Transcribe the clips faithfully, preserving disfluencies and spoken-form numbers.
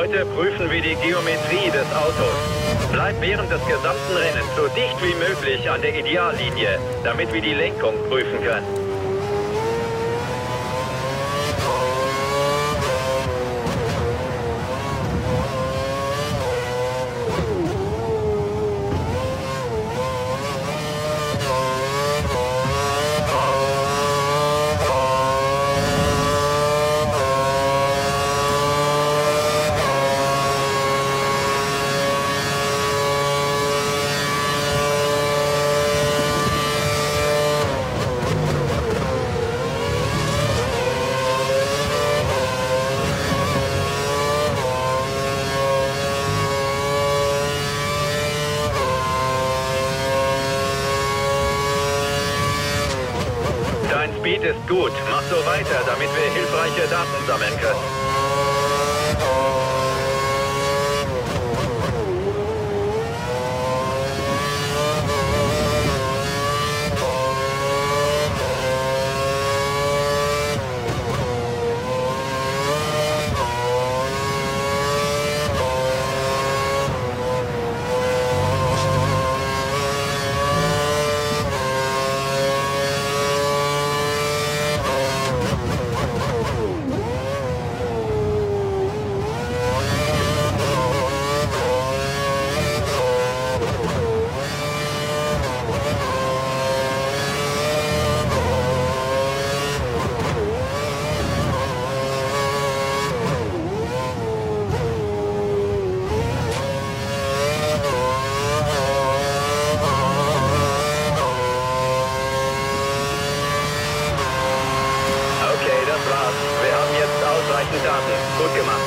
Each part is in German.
Heute prüfen wir die Geometrie des Autos. Bleib während des gesamten Rennens so dicht wie möglich an der Ideallinie, damit wir die Lenkung prüfen können. Speed ist gut. Mach so weiter, damit wir hilfreiche Daten sammeln können. Daten. Gut gemacht.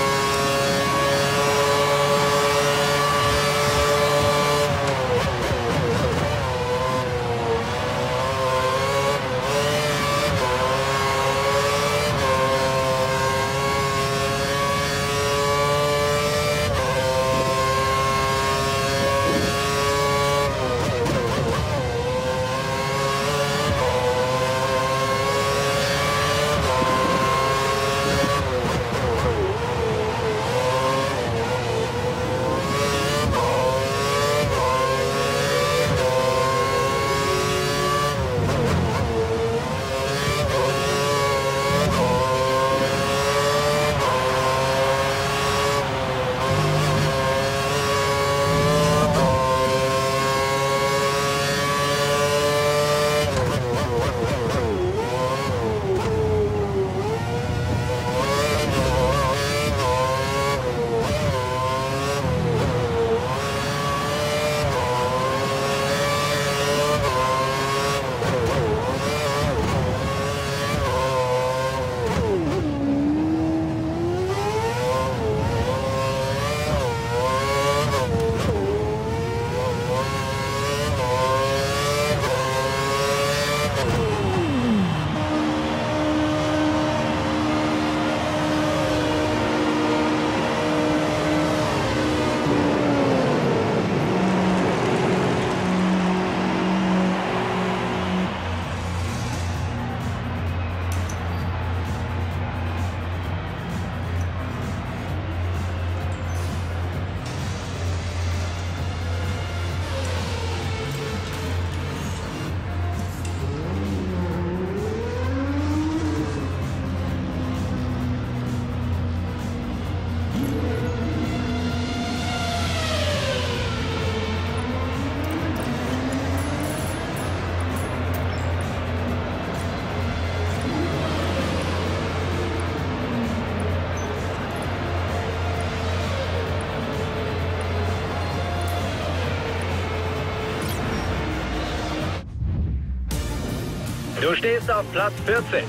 Du stehst auf Platz vierzehn.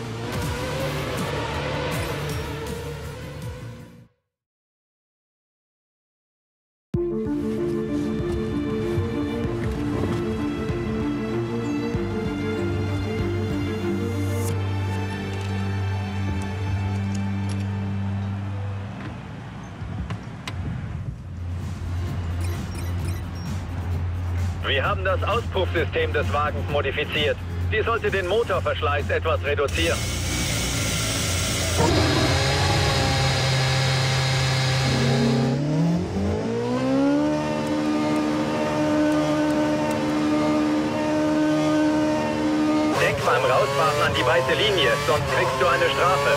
Wir haben das Auspuffsystem des Wagens modifiziert. Die sollte den Motorverschleiß etwas reduzieren. die weiße Linie, sonst kriegst du eine Strafe.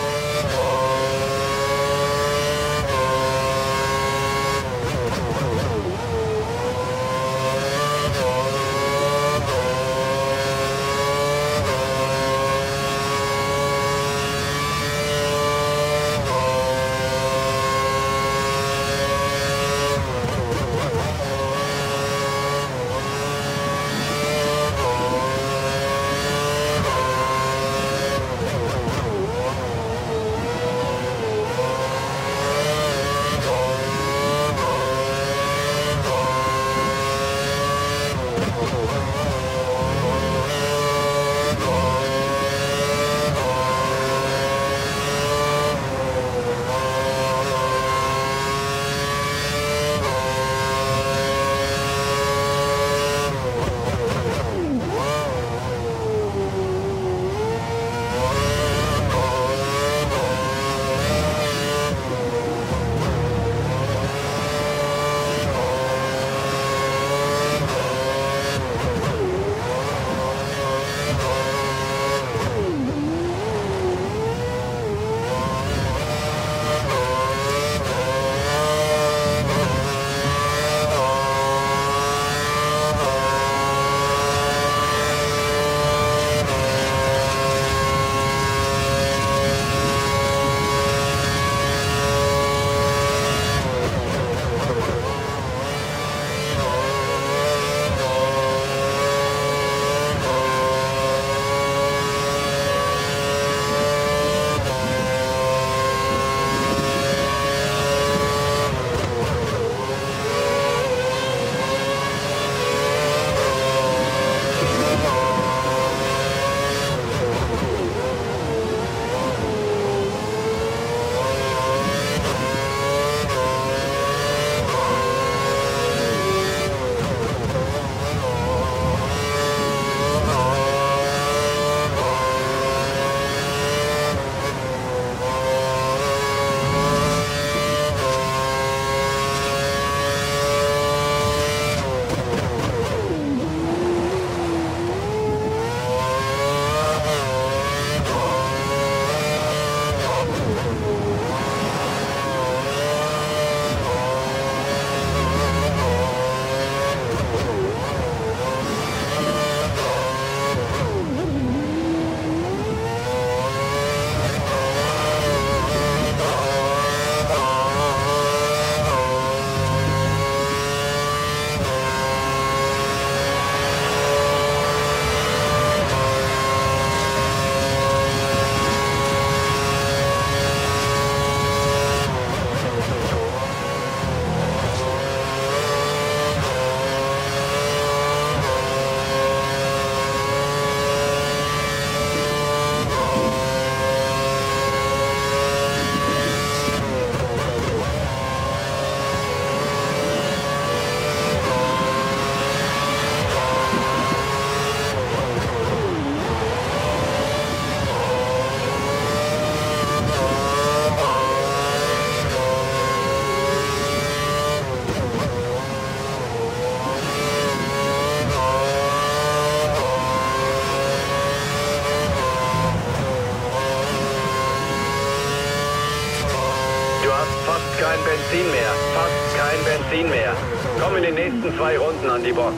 Kein Benzin mehr, fast kein Benzin mehr. Komm in den nächsten zwei Runden an die Box.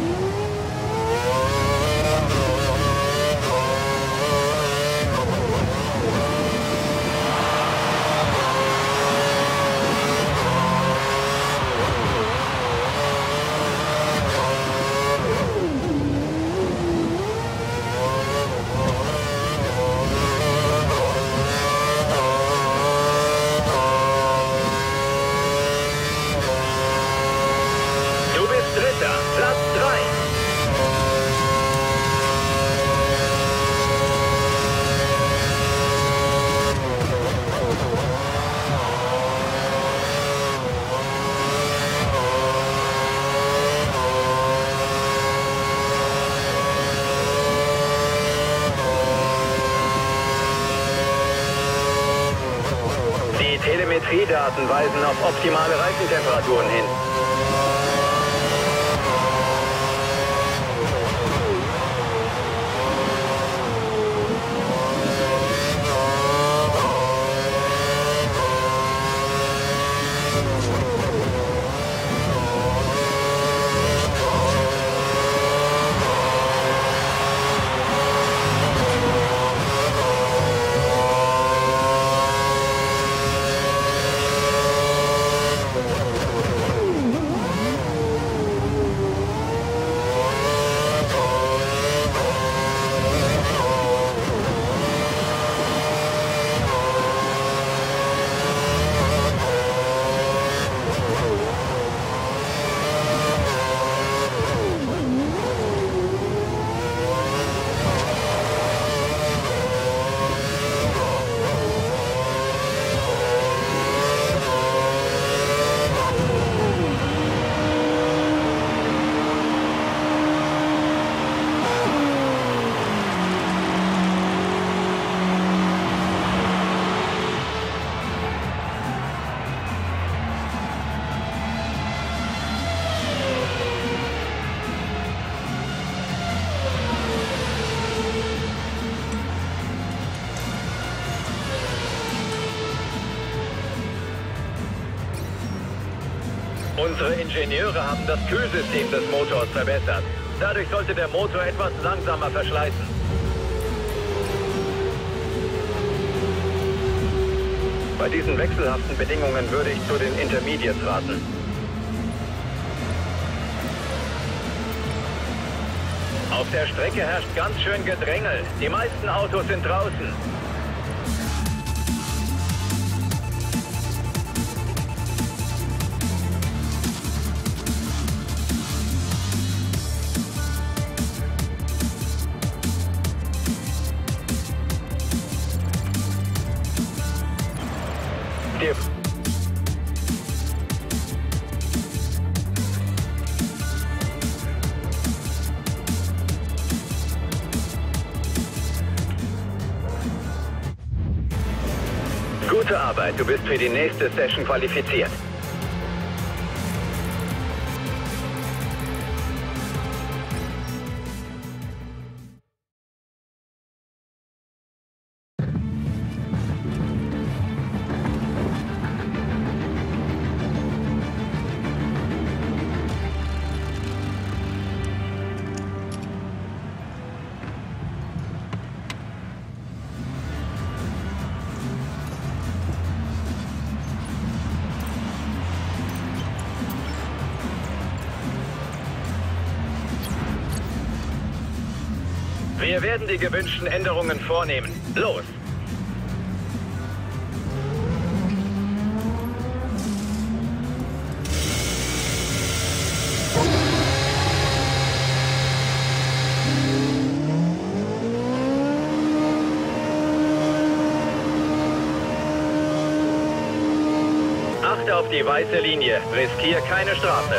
Telemetriedaten weisen auf optimale Reifentemperaturen hin. Unsere Ingenieure haben das Kühlsystem des Motors verbessert. Dadurch sollte der Motor etwas langsamer verschleißen. Bei diesen wechselhaften Bedingungen würde ich zu den Intermediates raten. Auf der Strecke herrscht ganz schön Gedrängel. Die meisten Autos sind draußen. Dir Gute Arbeit, du bist für die nächste Session qualifiziert. Wir werden die gewünschten Änderungen vornehmen. Los! Achte auf die weiße Linie. Riskier keine Strafe.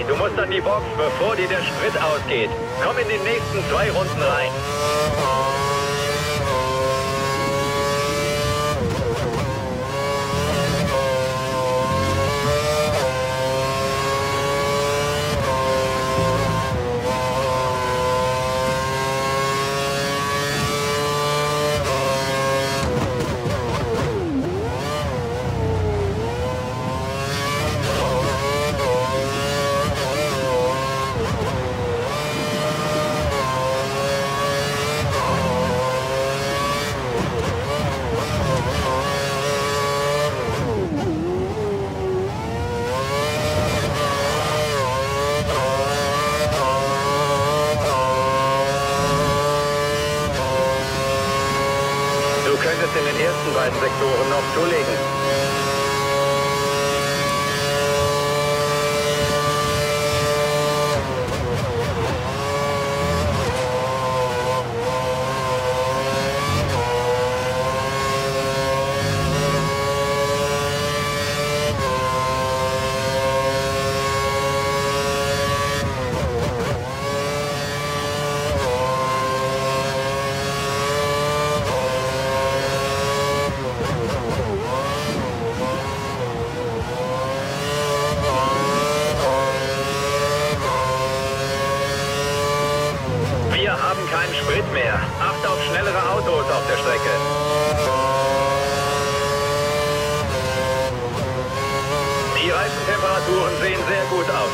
Du musst an die Box, bevor dir der Sprit ausgeht. Komm in den nächsten zwei Runden rein. Du könntest in den ersten beiden Sektoren noch zulegen. Wir haben keinen Sprit mehr. Achte auf schnellere Autos auf der Strecke. Die Reifentemperaturen sehen sehr gut aus.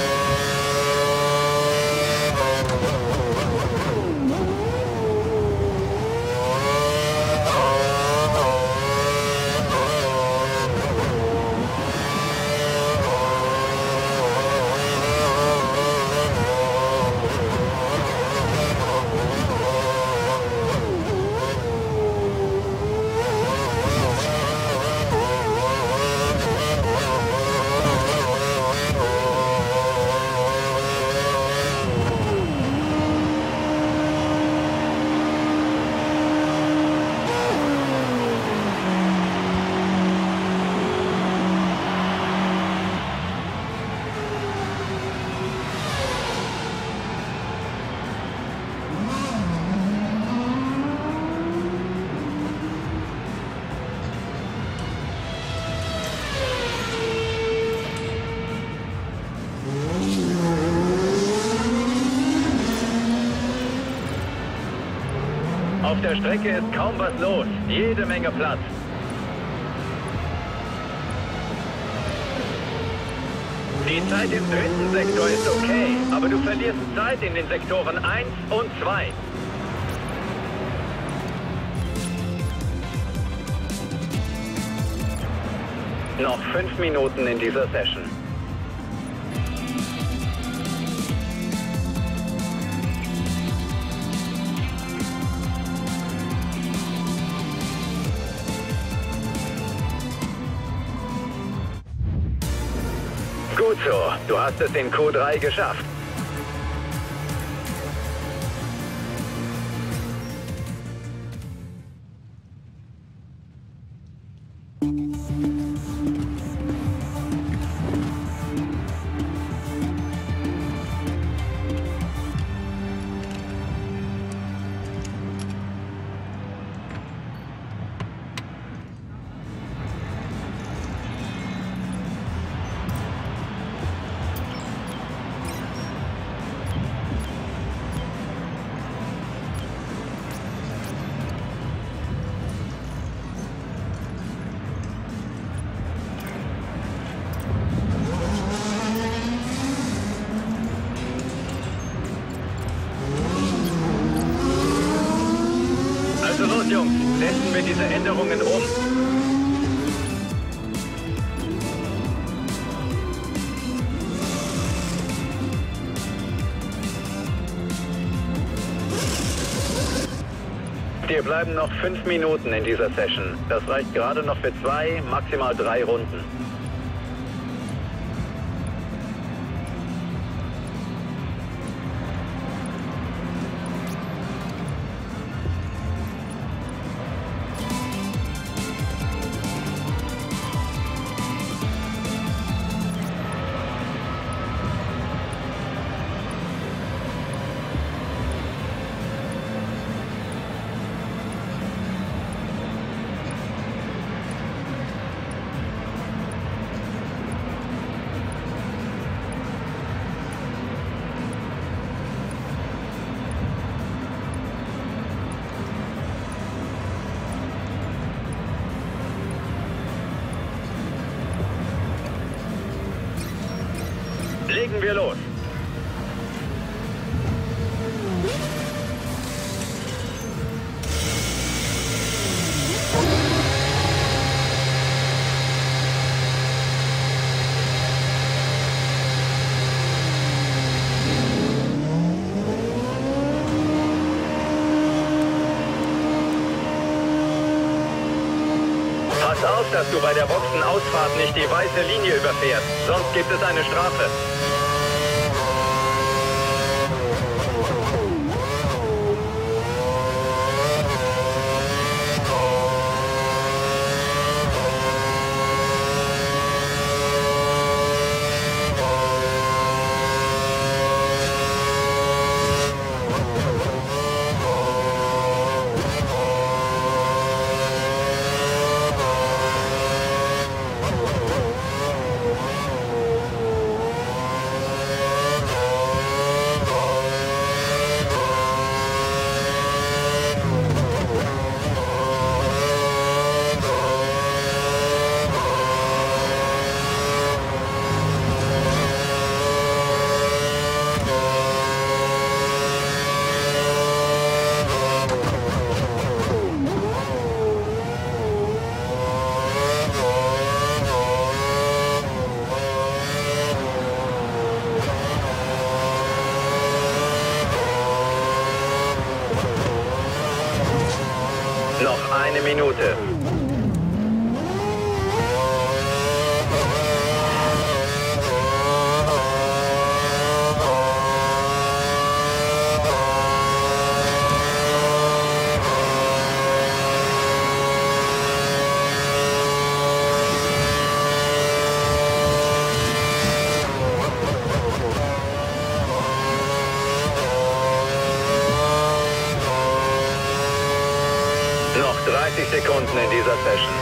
Auf der Strecke ist kaum was los. Jede Menge Platz. Die Zeit im dritten Sektor ist okay, aber du verlierst Zeit in den Sektoren eins und zwei. Noch fünf Minuten in dieser Session. Gut so, du hast es in Q drei geschafft. Also los, Jungs, setzen wir diese Änderungen um. Wir bleiben noch fünf Minuten in dieser Session. Das reicht gerade noch für zwei, maximal drei Runden. legen wir los. Pass auf, dass du bei der Boxenausfahrt nicht die weiße Linie überfährst, sonst gibt es eine Strafe. Noch eine Minute. Noch dreißig Sekunden in dieser Session.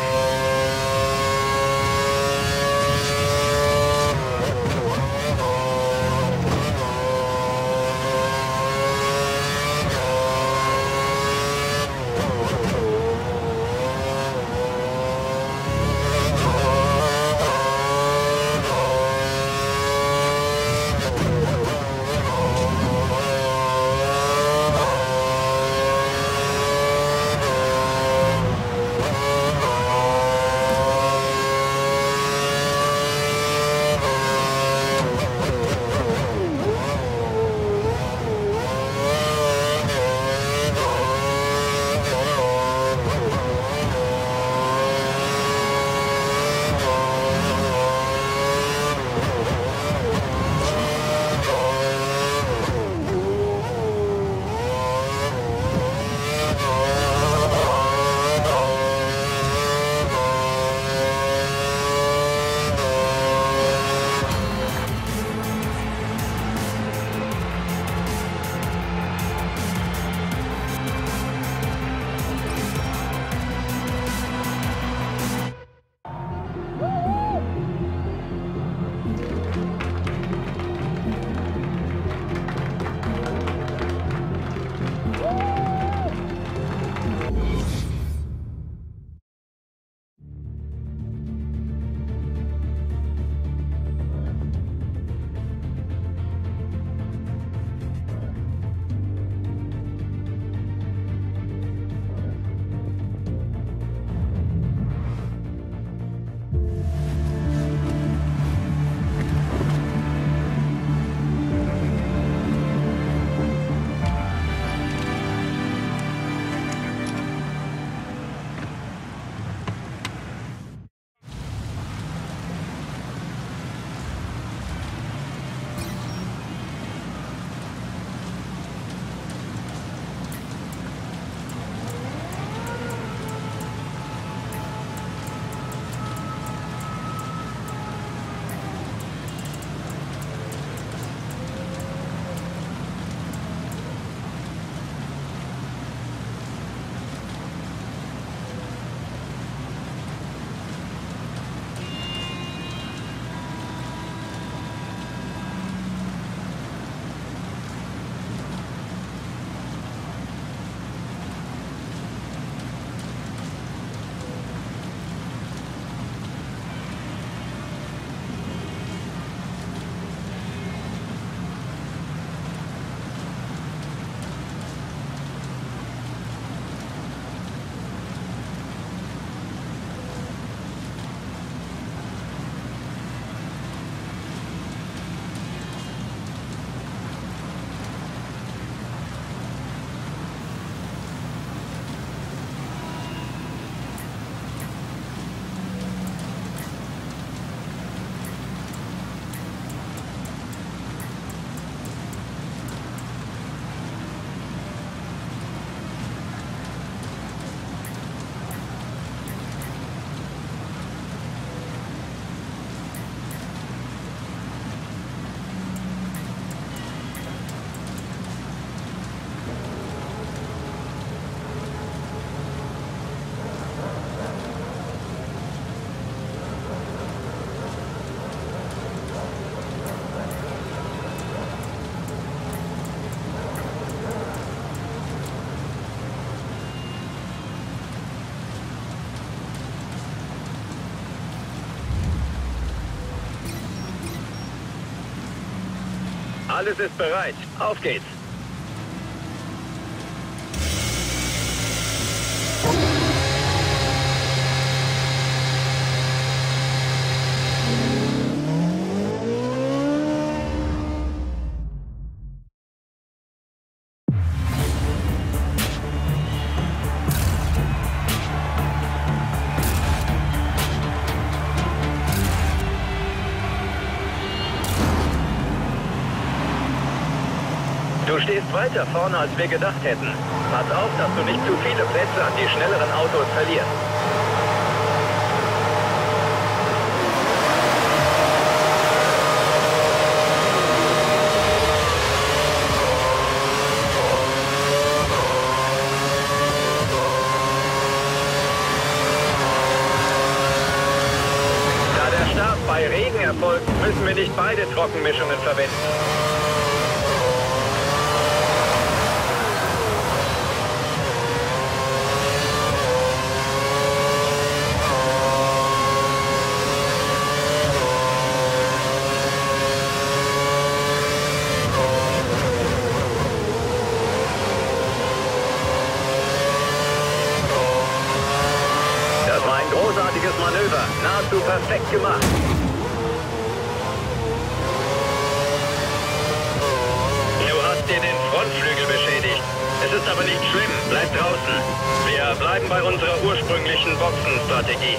Alles ist bereit. Auf geht's. Du stehst weiter vorne, als wir gedacht hätten. Pass auf, dass du nicht zu viele Plätze an die schnelleren Autos verlierst. Da der Start bei Regen erfolgt, müssen wir nicht beide Trockenmischungen verwenden. Großartiges Manöver, nahezu perfekt gemacht. Du hast dir den Frontflügel beschädigt. Es ist aber nicht schlimm, bleib draußen. Wir bleiben bei unserer ursprünglichen Boxenstrategie.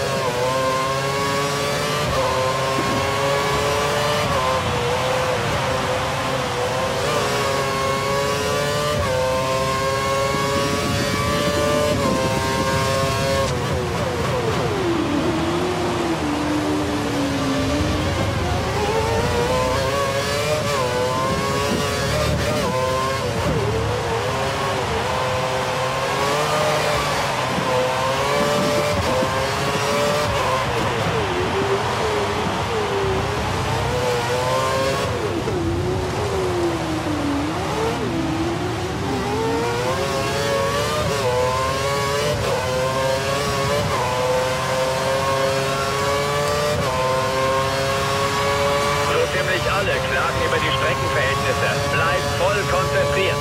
Alle klagen über die Streckenverhältnisse. Bleib voll konzentriert.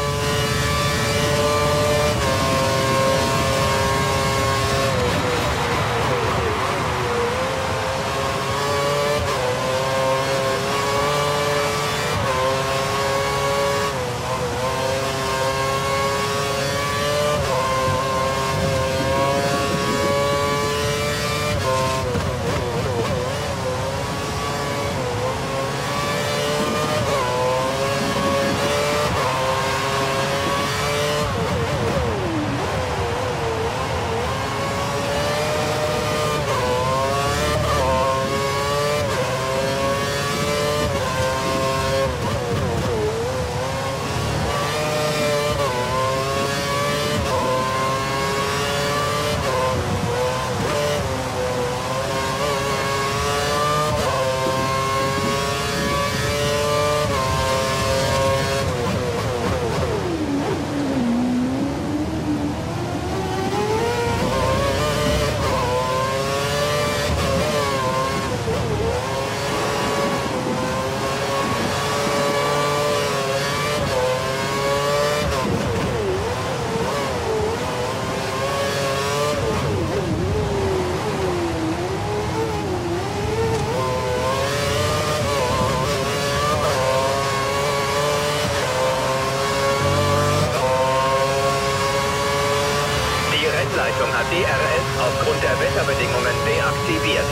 Hat D R S aufgrund der Wetterbedingungen deaktiviert.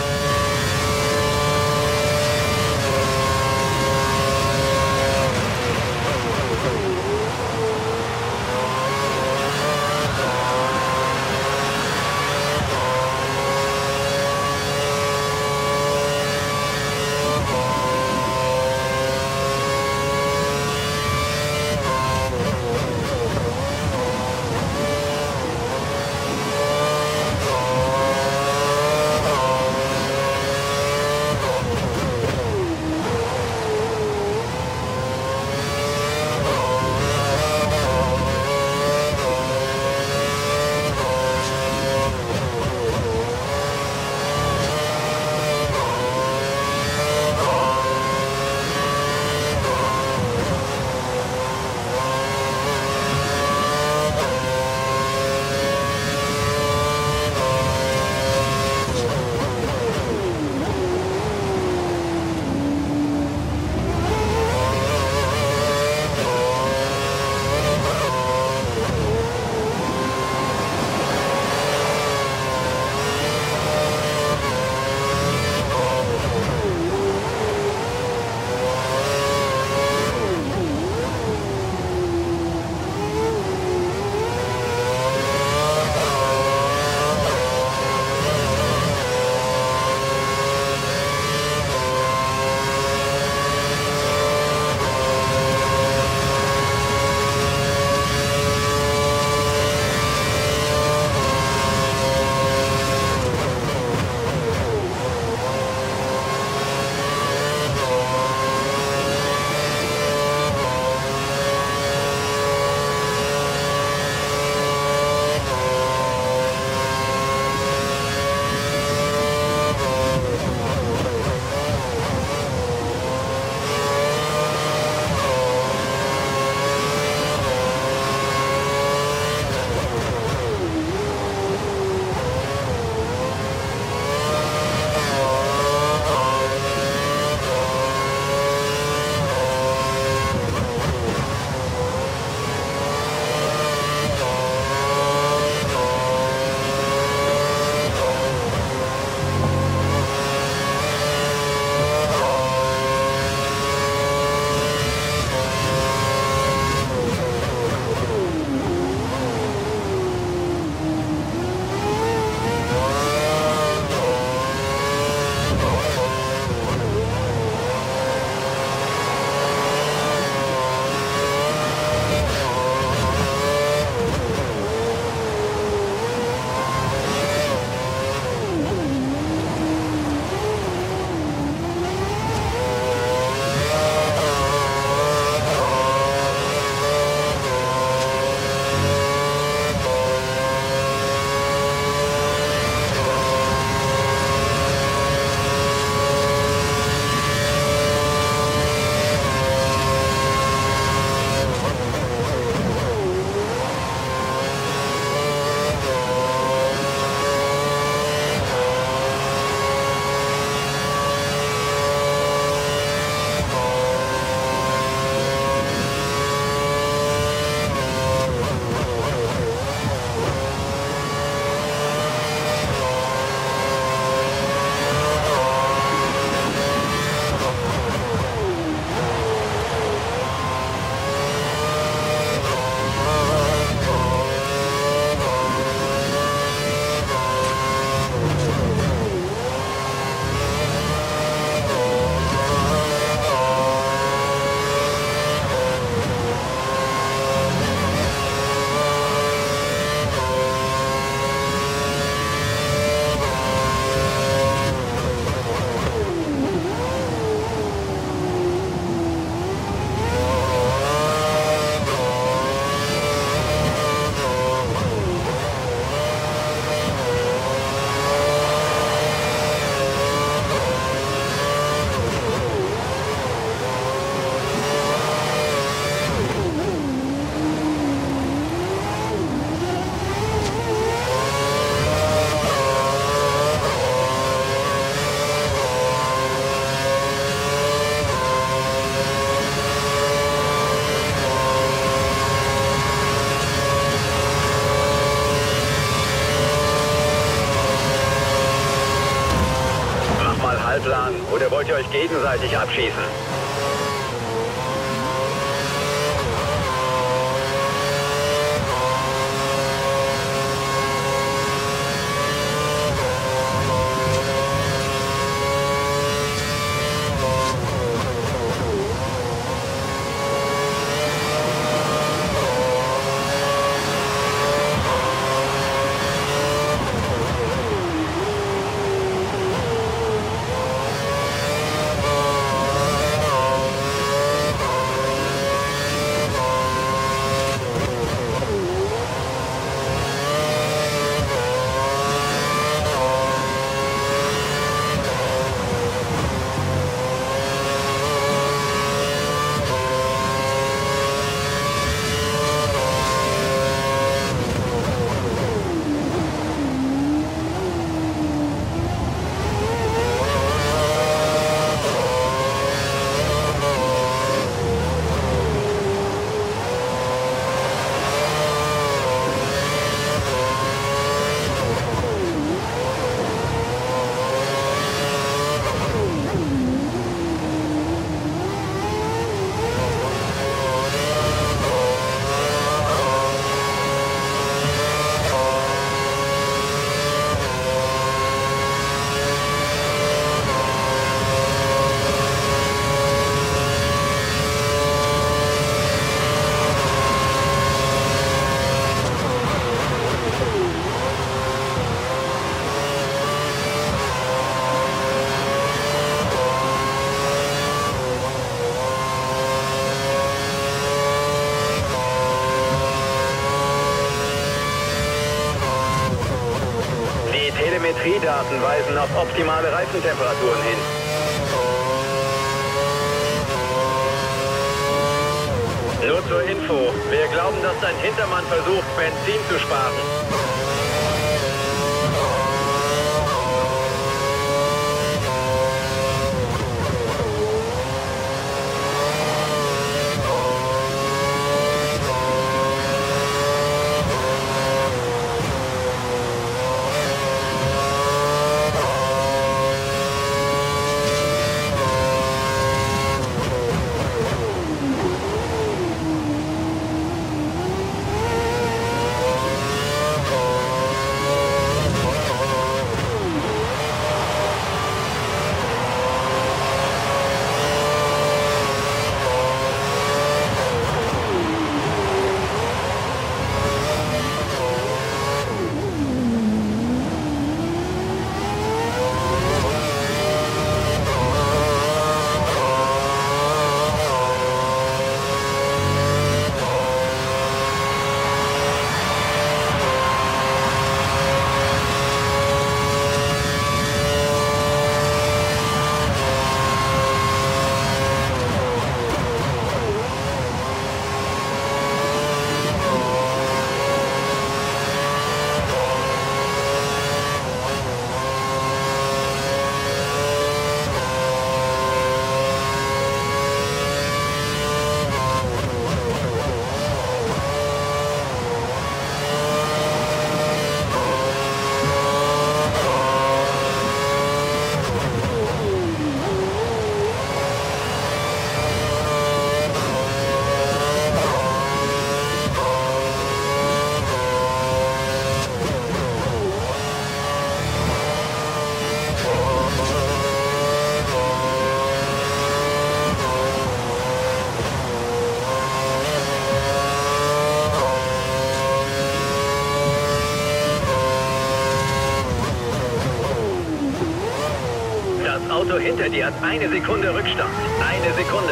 Notfallplan oder wollt ihr euch gegenseitig abschießen? Telemetriedaten weisen auf optimale Reifentemperaturen hin. Nur zur Info, wir glauben, dass dein Hintermann versucht, Benzin zu sparen. Das Auto hinter dir hat eine Sekunde Rückstand. Eine Sekunde.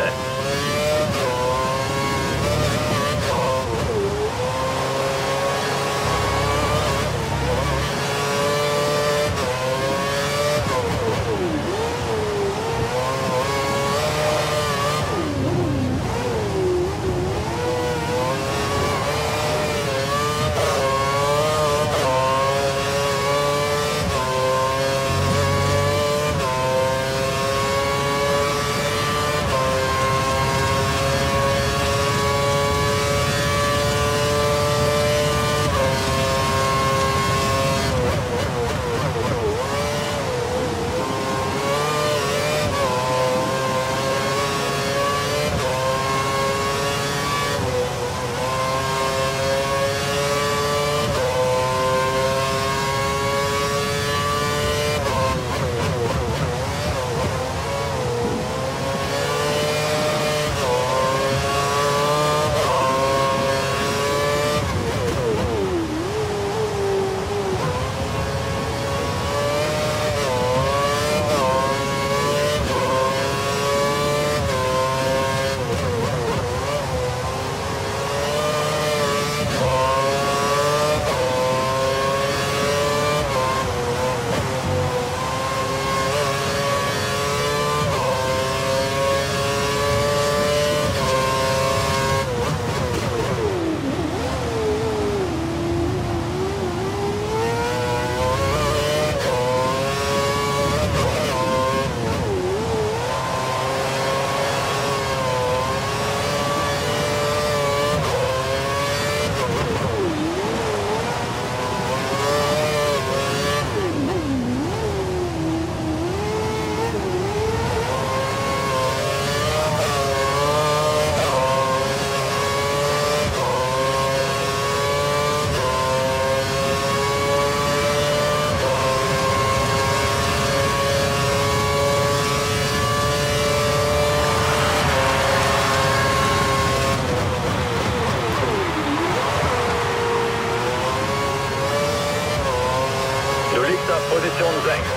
liegst auf Position sechs.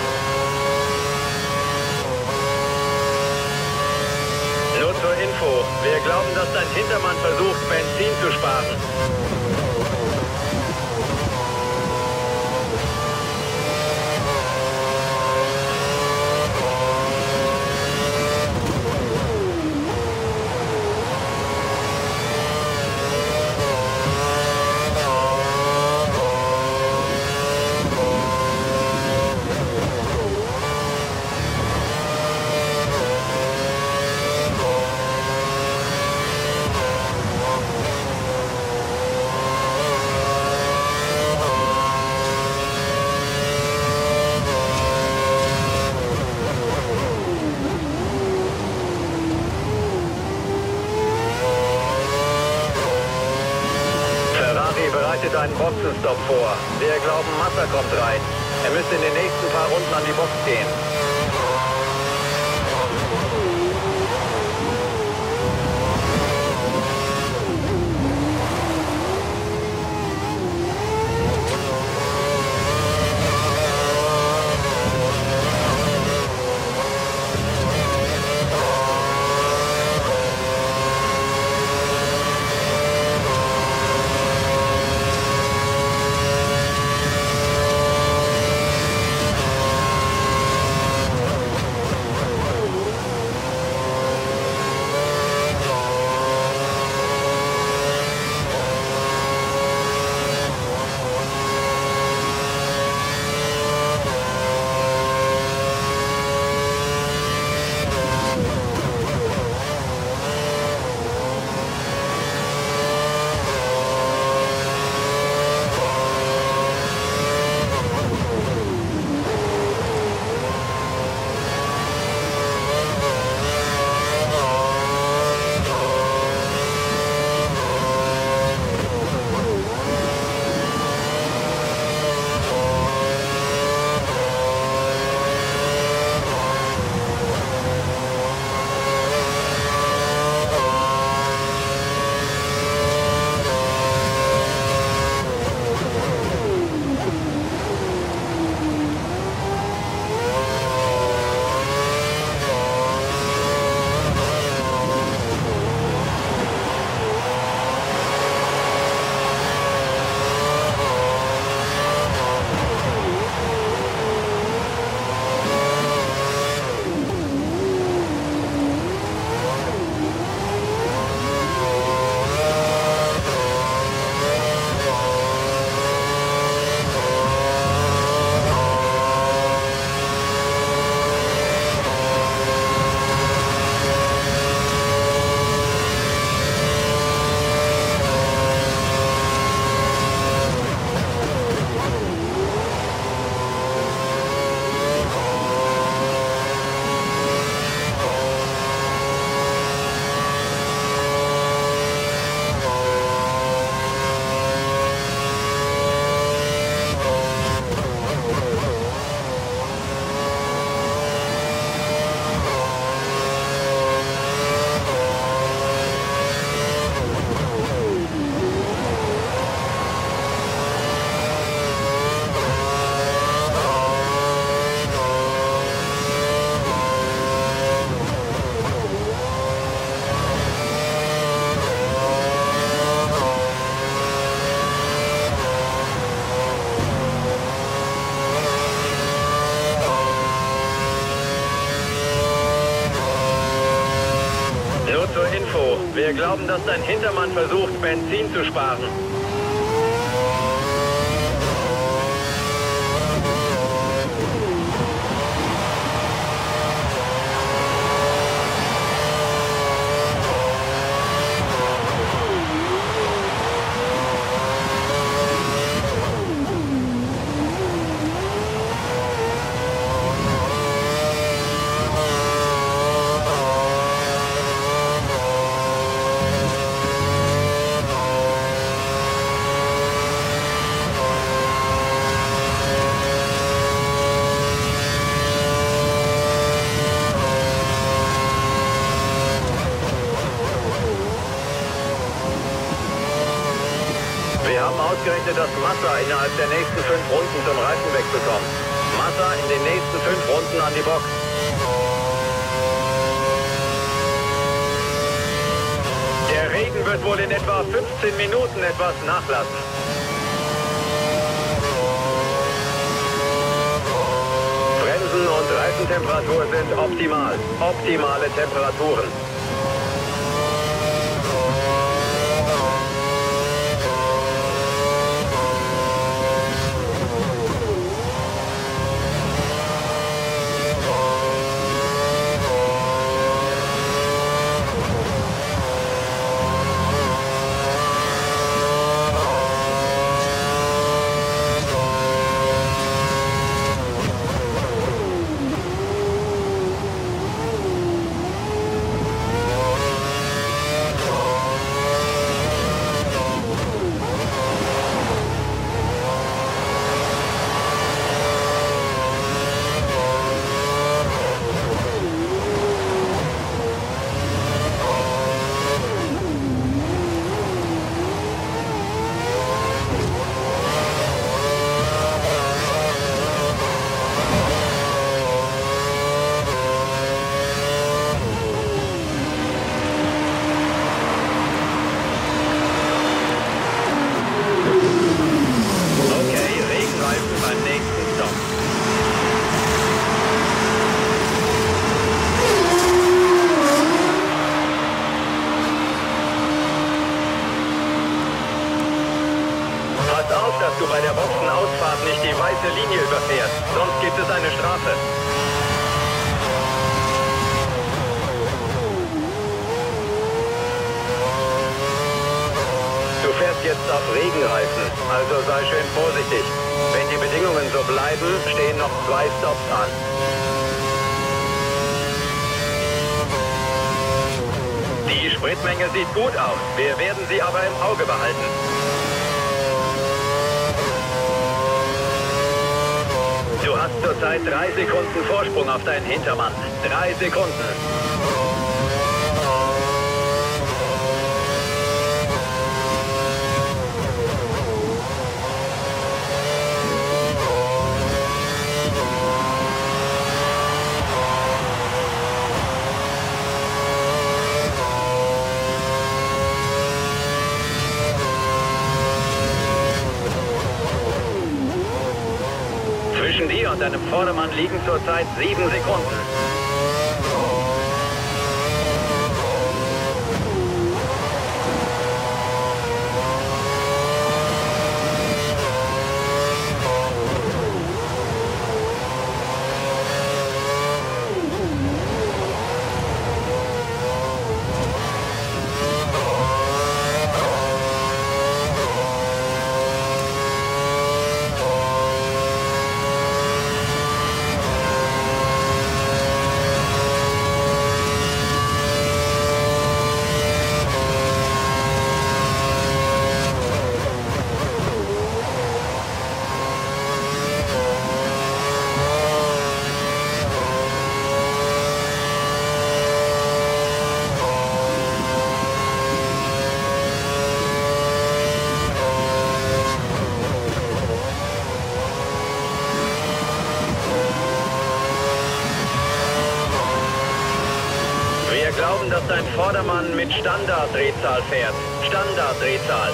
Nur zur Info, wir glauben, dass dein Hintermann versucht, Benzin zu sparen. Bereitet einen Boxenstopp vor. Wir glauben, Massa kommt rein. Er müsste in den nächsten paar Runden an die Box gehen. Wir glauben, dass dein Hintermann versucht, Benzin zu sparen. bedeutet das Massa innerhalb der nächsten fünf Runden zum Reifenwechsel kommt. Massa in den nächsten fünf Runden an die Box. Der Regen wird wohl in etwa fünfzehn Minuten etwas nachlassen. Bremsen und Reifentemperatur sind optimal. Optimale Temperaturen. Dass du bei der Boxenausfahrt nicht die weiße Linie überfährst, sonst gibt es eine Strafe. Du fährst jetzt auf Regenreifen, also sei schön vorsichtig. Wenn die Bedingungen so bleiben, stehen noch zwei Stops an. Die Spritmenge sieht gut aus, wir werden sie aber im Auge behalten. Du hast zurzeit drei Sekunden Vorsprung auf deinen Hintermann. Drei Sekunden. Zwischen dir und deinem Vordermann liegen zurzeit sieben Sekunden. Wir glauben, dass dein Vordermann mit Standarddrehzahl fährt. Standarddrehzahl.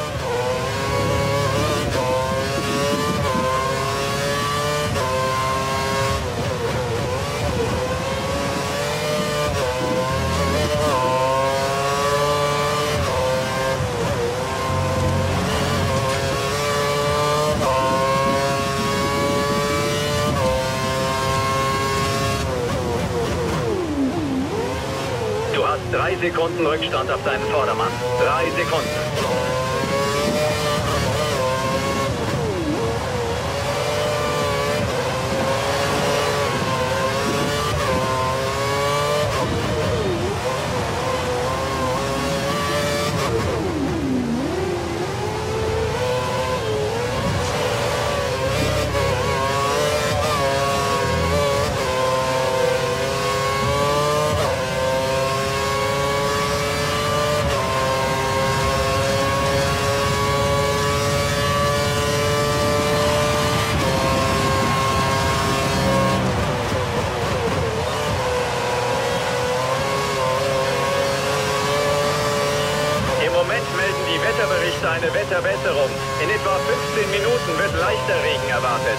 Drei Sekunden Rückstand auf deinen Vordermann. Drei Sekunden. eine Wetterbesserung. In etwa fünfzehn Minuten wird leichter Regen erwartet.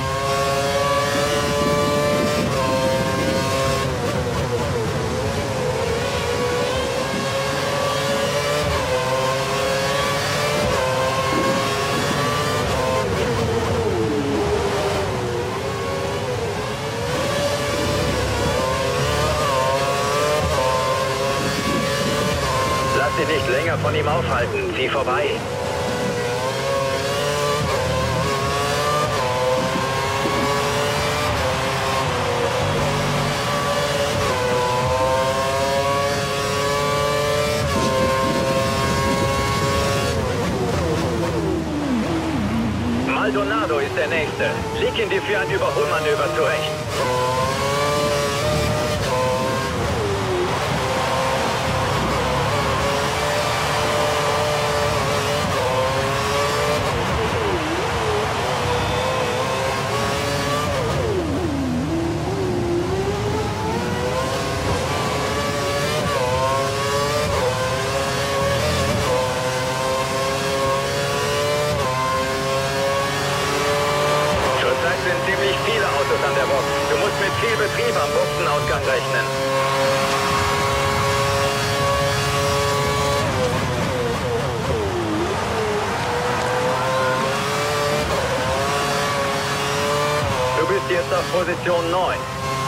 Lass dich nicht länger von ihm aufhalten. Zieh vorbei. Maldonado ist der Nächste. Leg ihn dir für ein Überholmanöver zurecht. Sind ziemlich viele Autos an der Box. Du musst mit viel Betrieb am Boxenausgang rechnen. Du bist jetzt auf Position neun.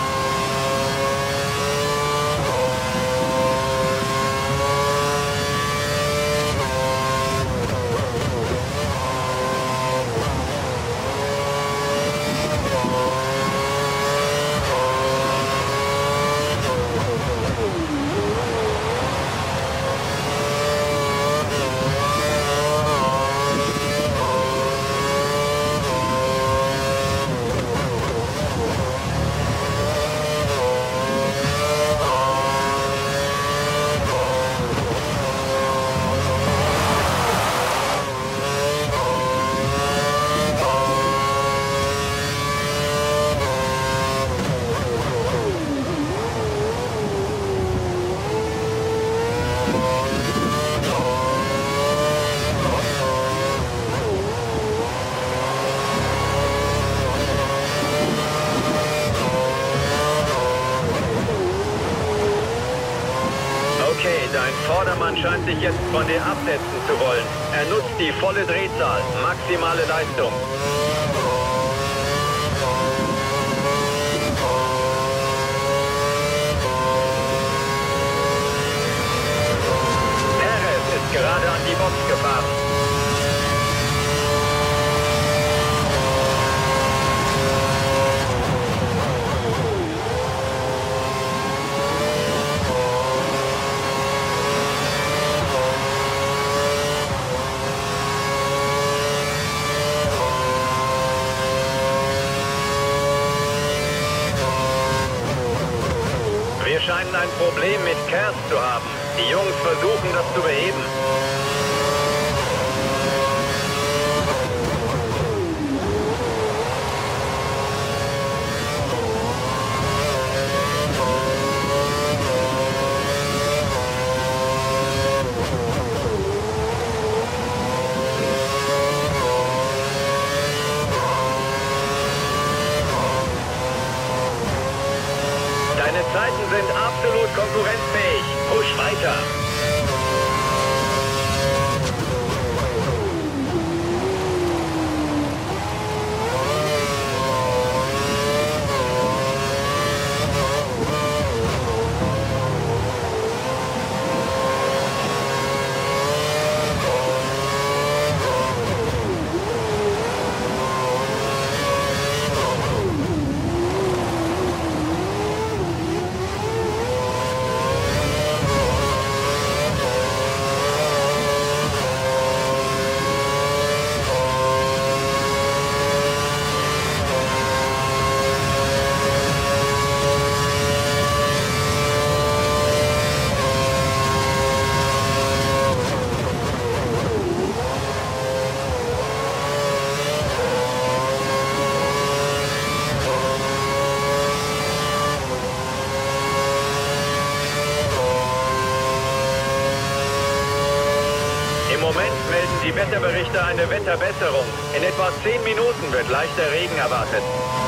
Okay, dein Vordermann scheint sich jetzt von dir absetzen zu wollen. Er nutzt die volle Drehzahl, maximale Leistung. Perez ist gerade an die Box gefahren. Wir scheinen ein Problem mit Kers zu haben. Die Jungs versuchen, das zu beheben. Deine Zeiten sind absolut konkurrenzfähig. Push weiter. Im Moment melden die Wetterberichte eine Wetterbesserung. In etwa zehn Minuten wird leichter Regen erwartet.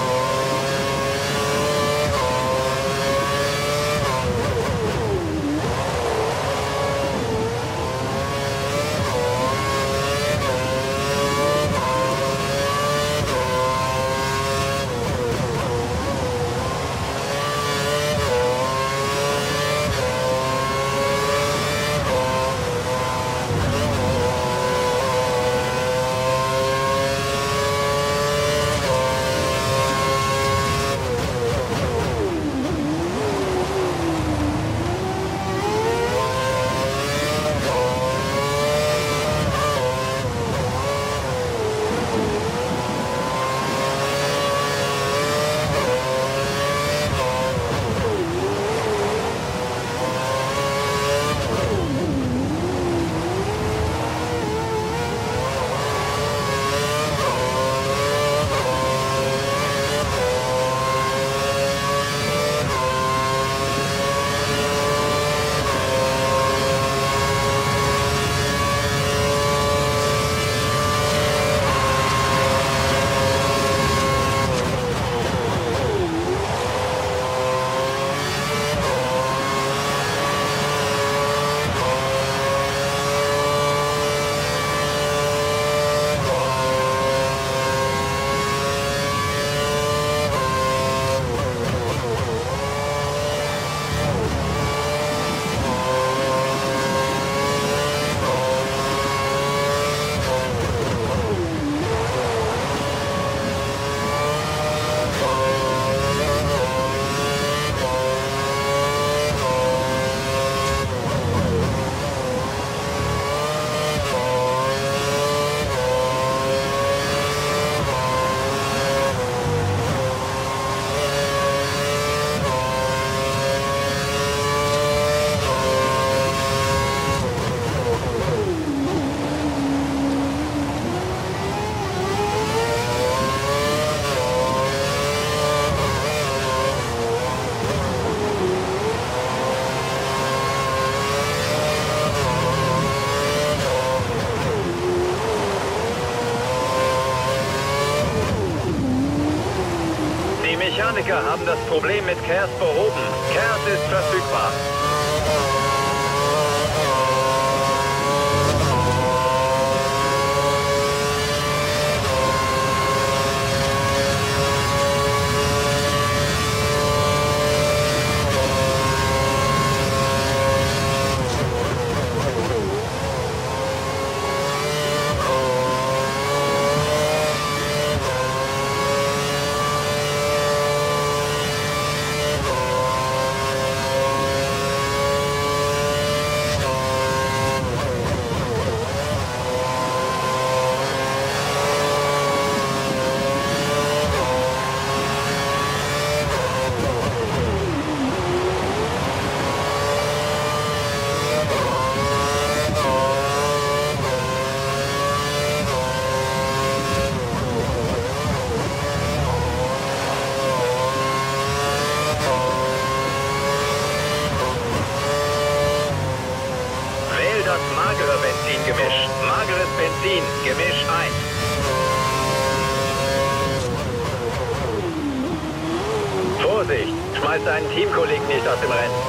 Die Mechaniker haben das Problem mit Chaos behoben. Chaos ist verfügbar. Das magere Benzingemisch. Mageres Benzin, Gemisch eins. Vorsicht, schmeiß deinen Teamkollegen nicht aus dem Rennen.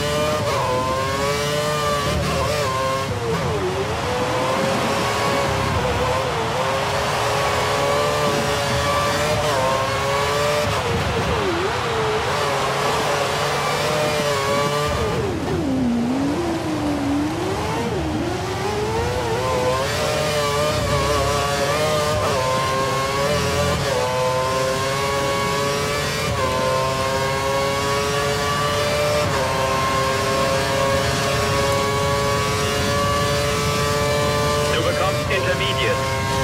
Intermediate.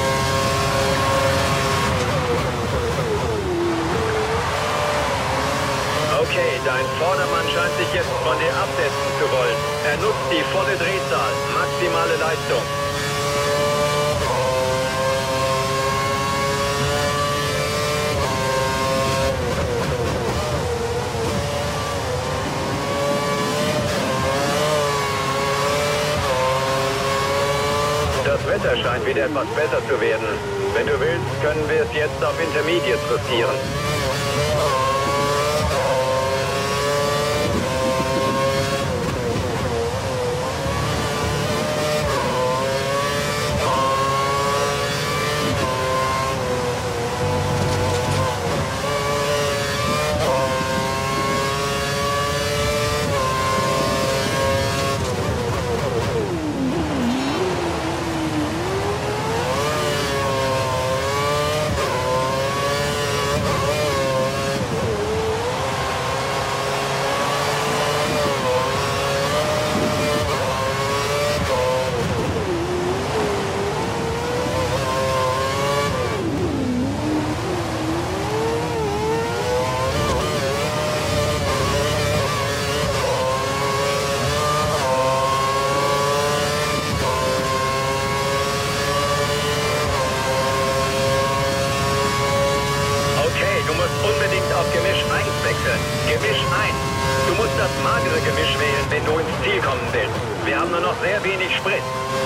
Okay, dein Vordermann scheint sich jetzt von dir absetzen zu wollen. Er nutzt die volle Drehzahl, maximale Leistung. Das Wetter scheint scheint wieder etwas besser zu werden. Wenn du willst, können wir es jetzt auf Intermediates riskieren. Unbedingt auf Gemisch eins wechseln. Gemisch eins. Du musst das magere Gemisch wählen, wenn du ins Ziel kommen willst. Wir haben nur noch sehr wenig Sprit.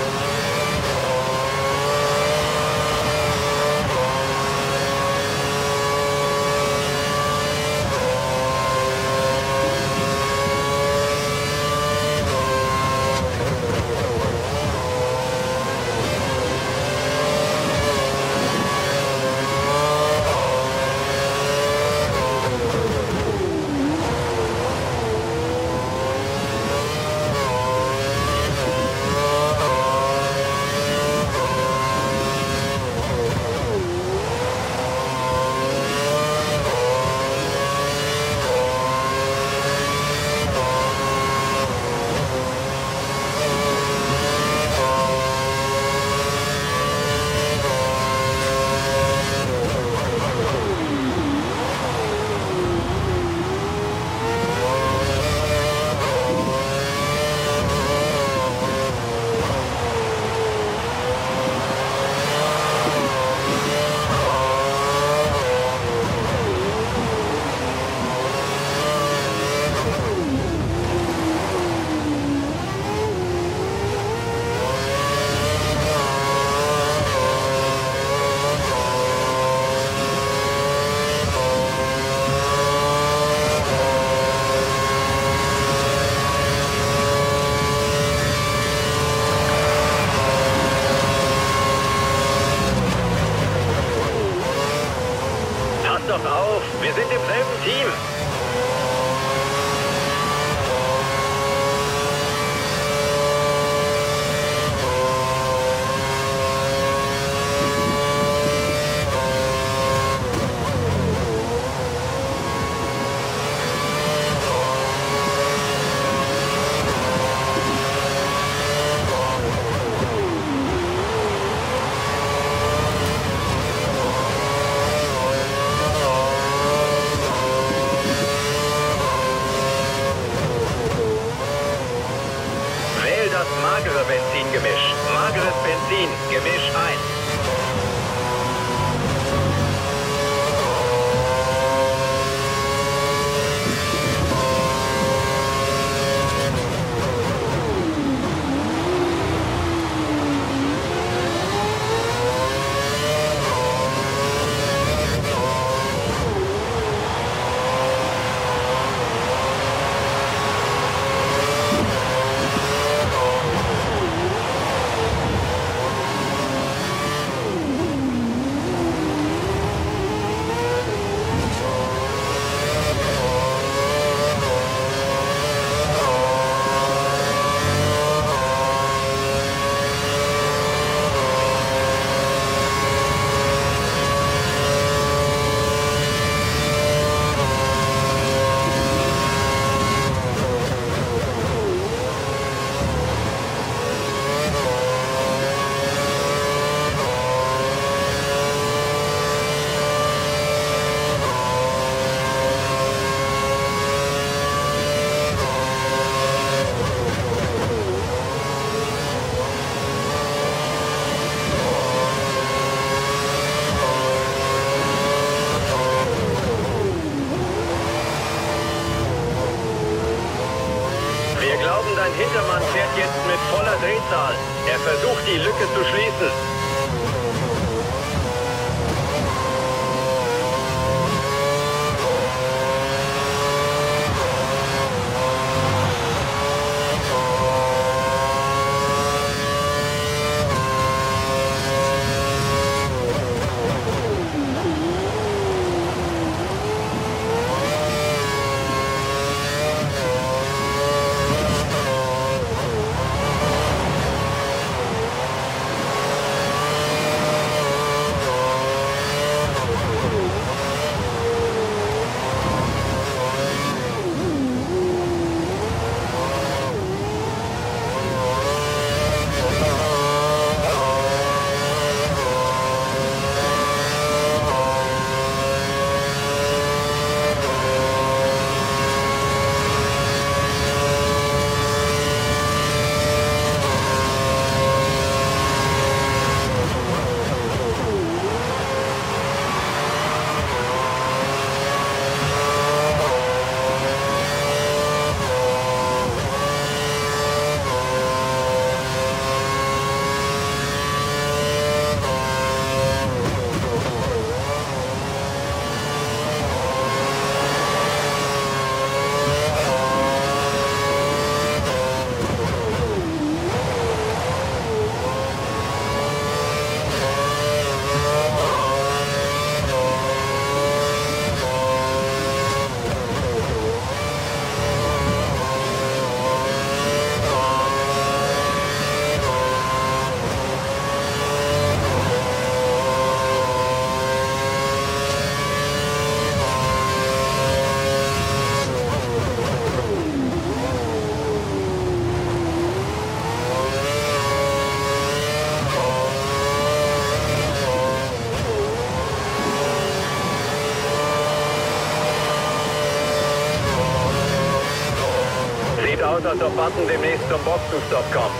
Doch auf, wir sind im selben Team. Das magere Benzingemisch. Mageres Benzin, Gemisch eins. Dein Hintermann fährt jetzt mit voller Drehzahl. Er versucht, die Lücke zu schließen. aus, als ob Button demnächst zum Boxenstopp kommt.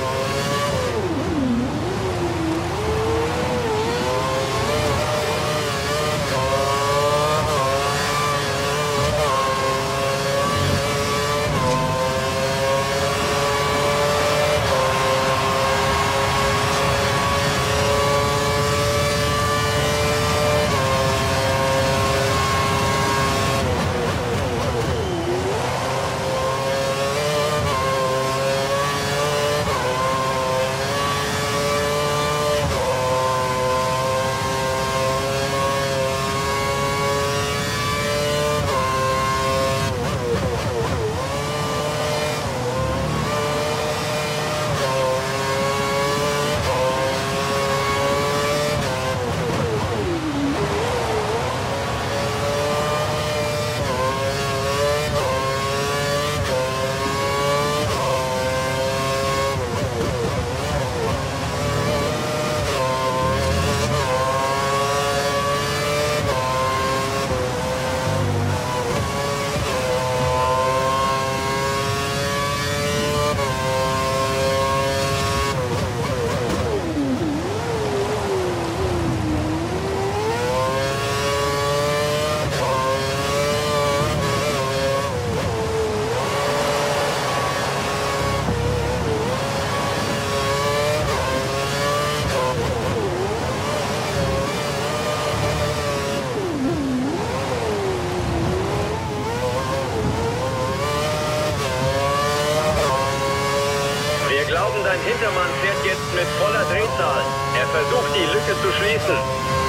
Dein Hintermann fährt jetzt mit voller Drehzahl. Er versucht, die Lücke zu schließen.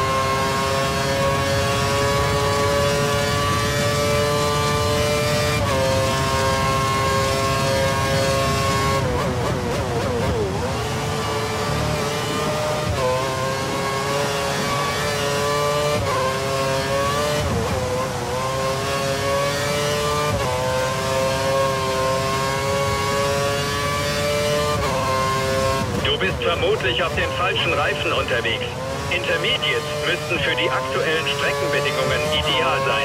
Du bist vermutlich auf den falschen Reifen unterwegs. Intermediates müssten für die aktuellen Streckenbedingungen ideal sein.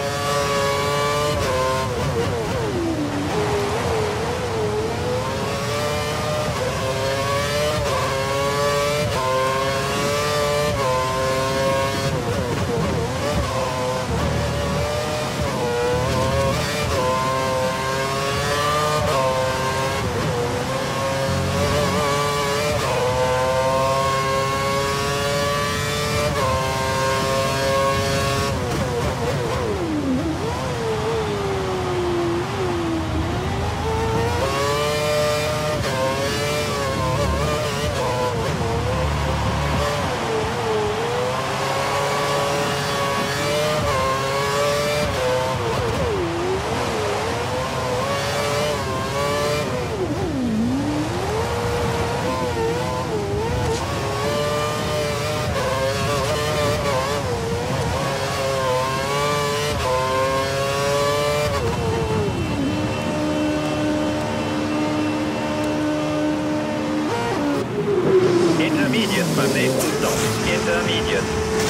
Intermediate beim nächsten Stop. Intermediate.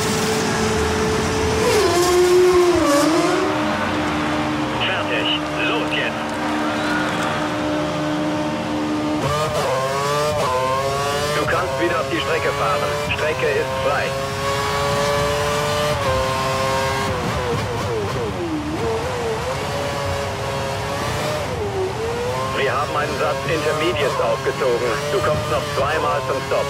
Fertig. Los jetzt. Du kannst wieder auf die Strecke fahren. Strecke ist frei. Wir haben einen Satz Intermediates aufgezogen. Du kommst noch zweimal zum Stop.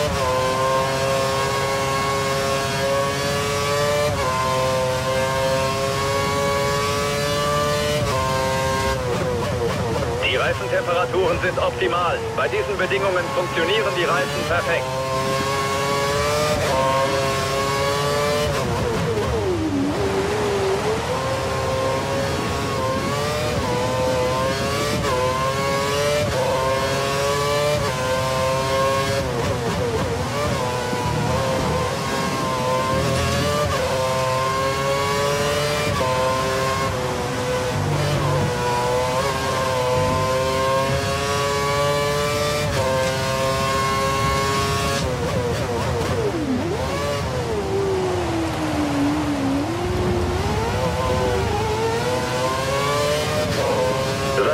Die Reifentemperaturen sind optimal. Bei diesen Bedingungen funktionieren die Reifen perfekt.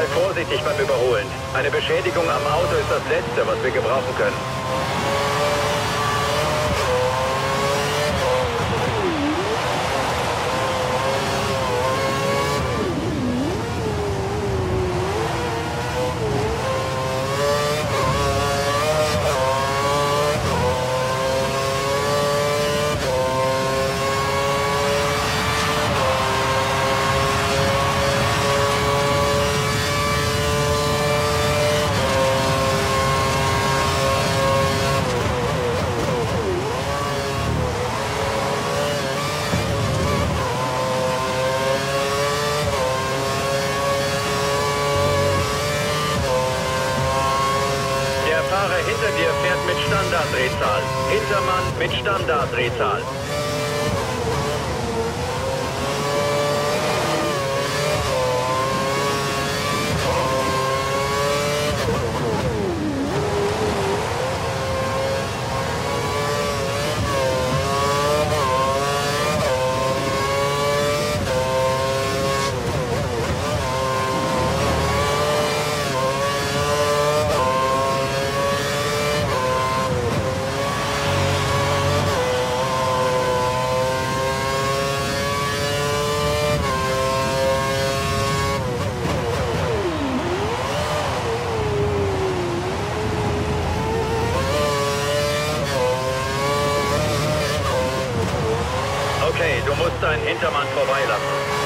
Seid vorsichtig beim Überholen. Eine Beschädigung am Auto ist das Letzte, was wir gebrauchen können. Hinter dir fährt mit Standarddrehzahl. Hintermann mit Standarddrehzahl. Okay, du musst deinen Hintermann vorbeilassen.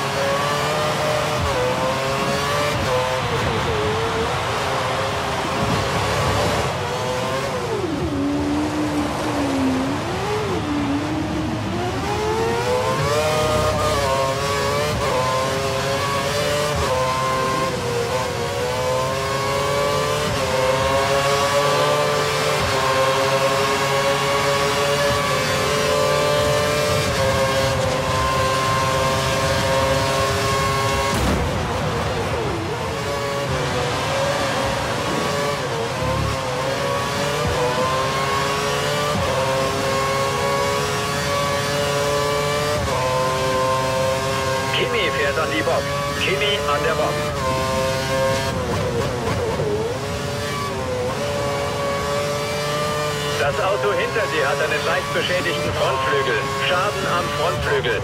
Kimi fährt an die Box. Kimi an der Box. Das Auto hinter dir hat einen leicht beschädigten Frontflügel. Schaden am Frontflügel.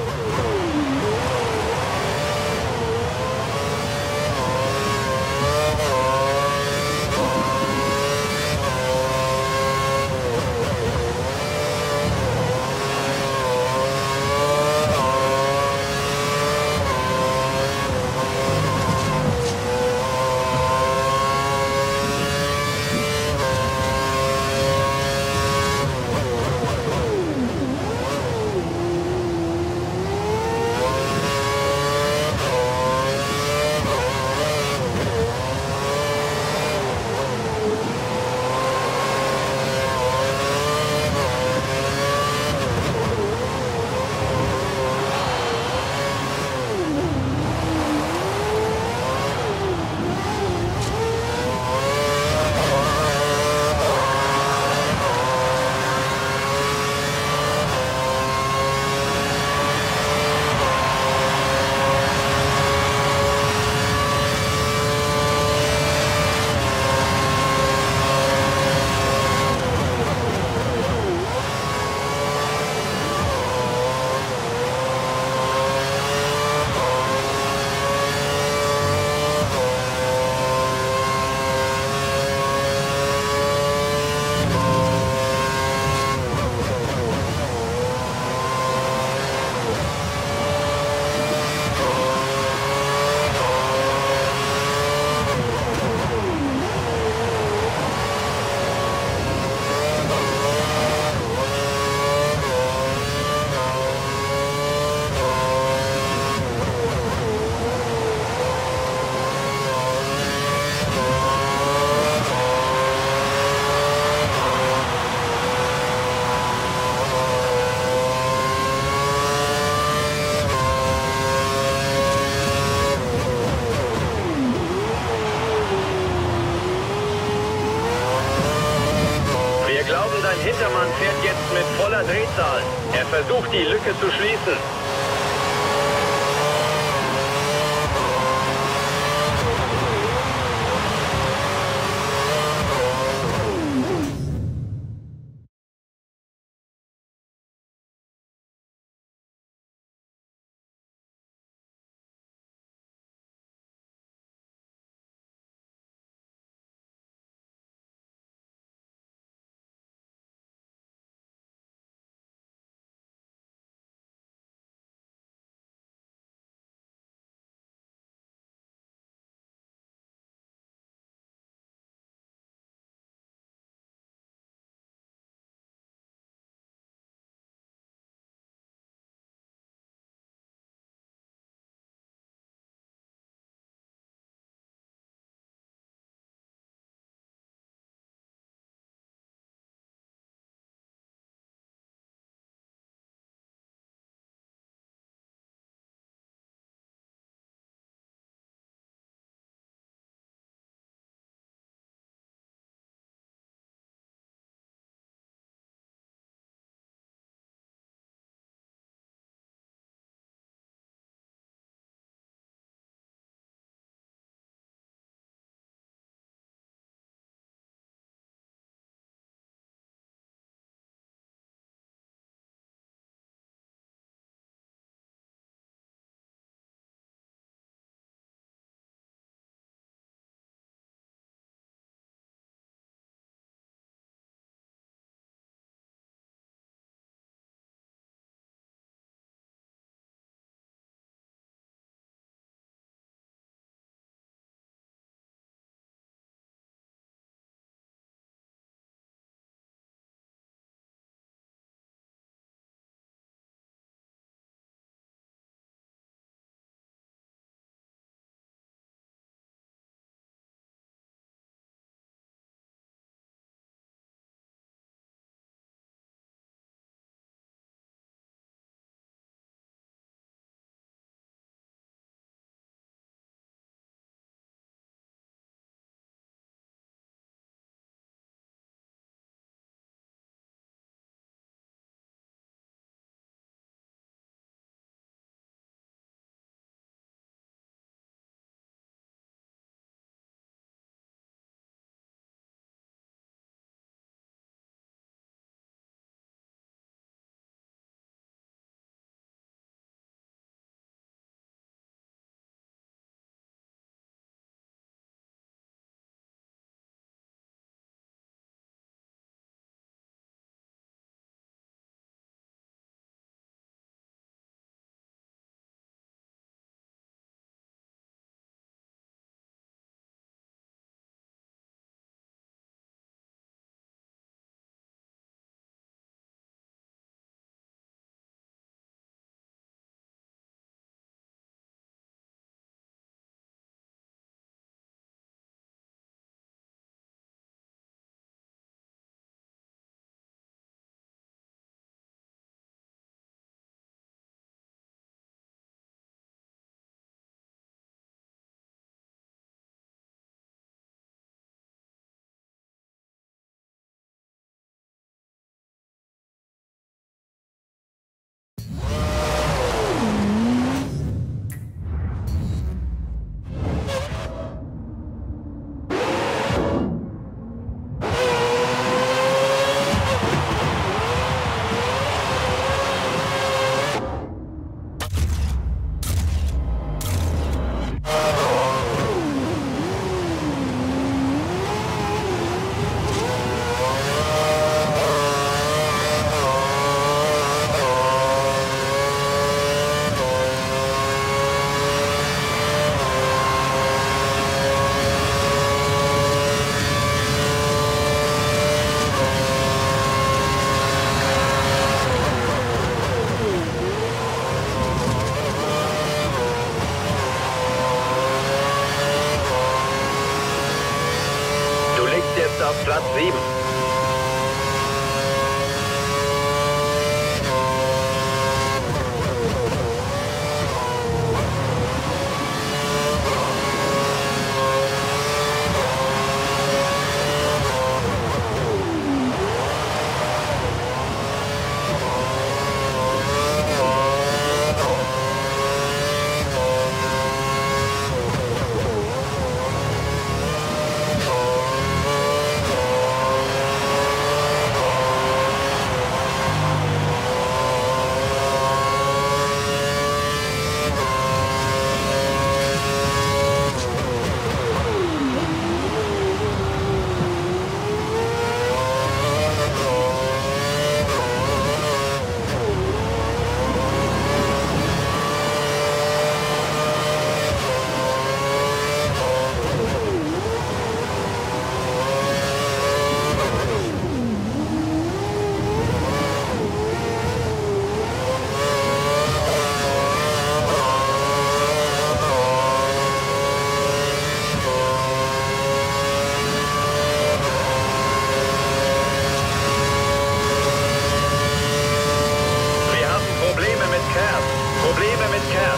Dein Hintermann fährt jetzt mit voller Drehzahl. Er versucht, die Lücke zu schließen. sieben. Probleme mit Kerb.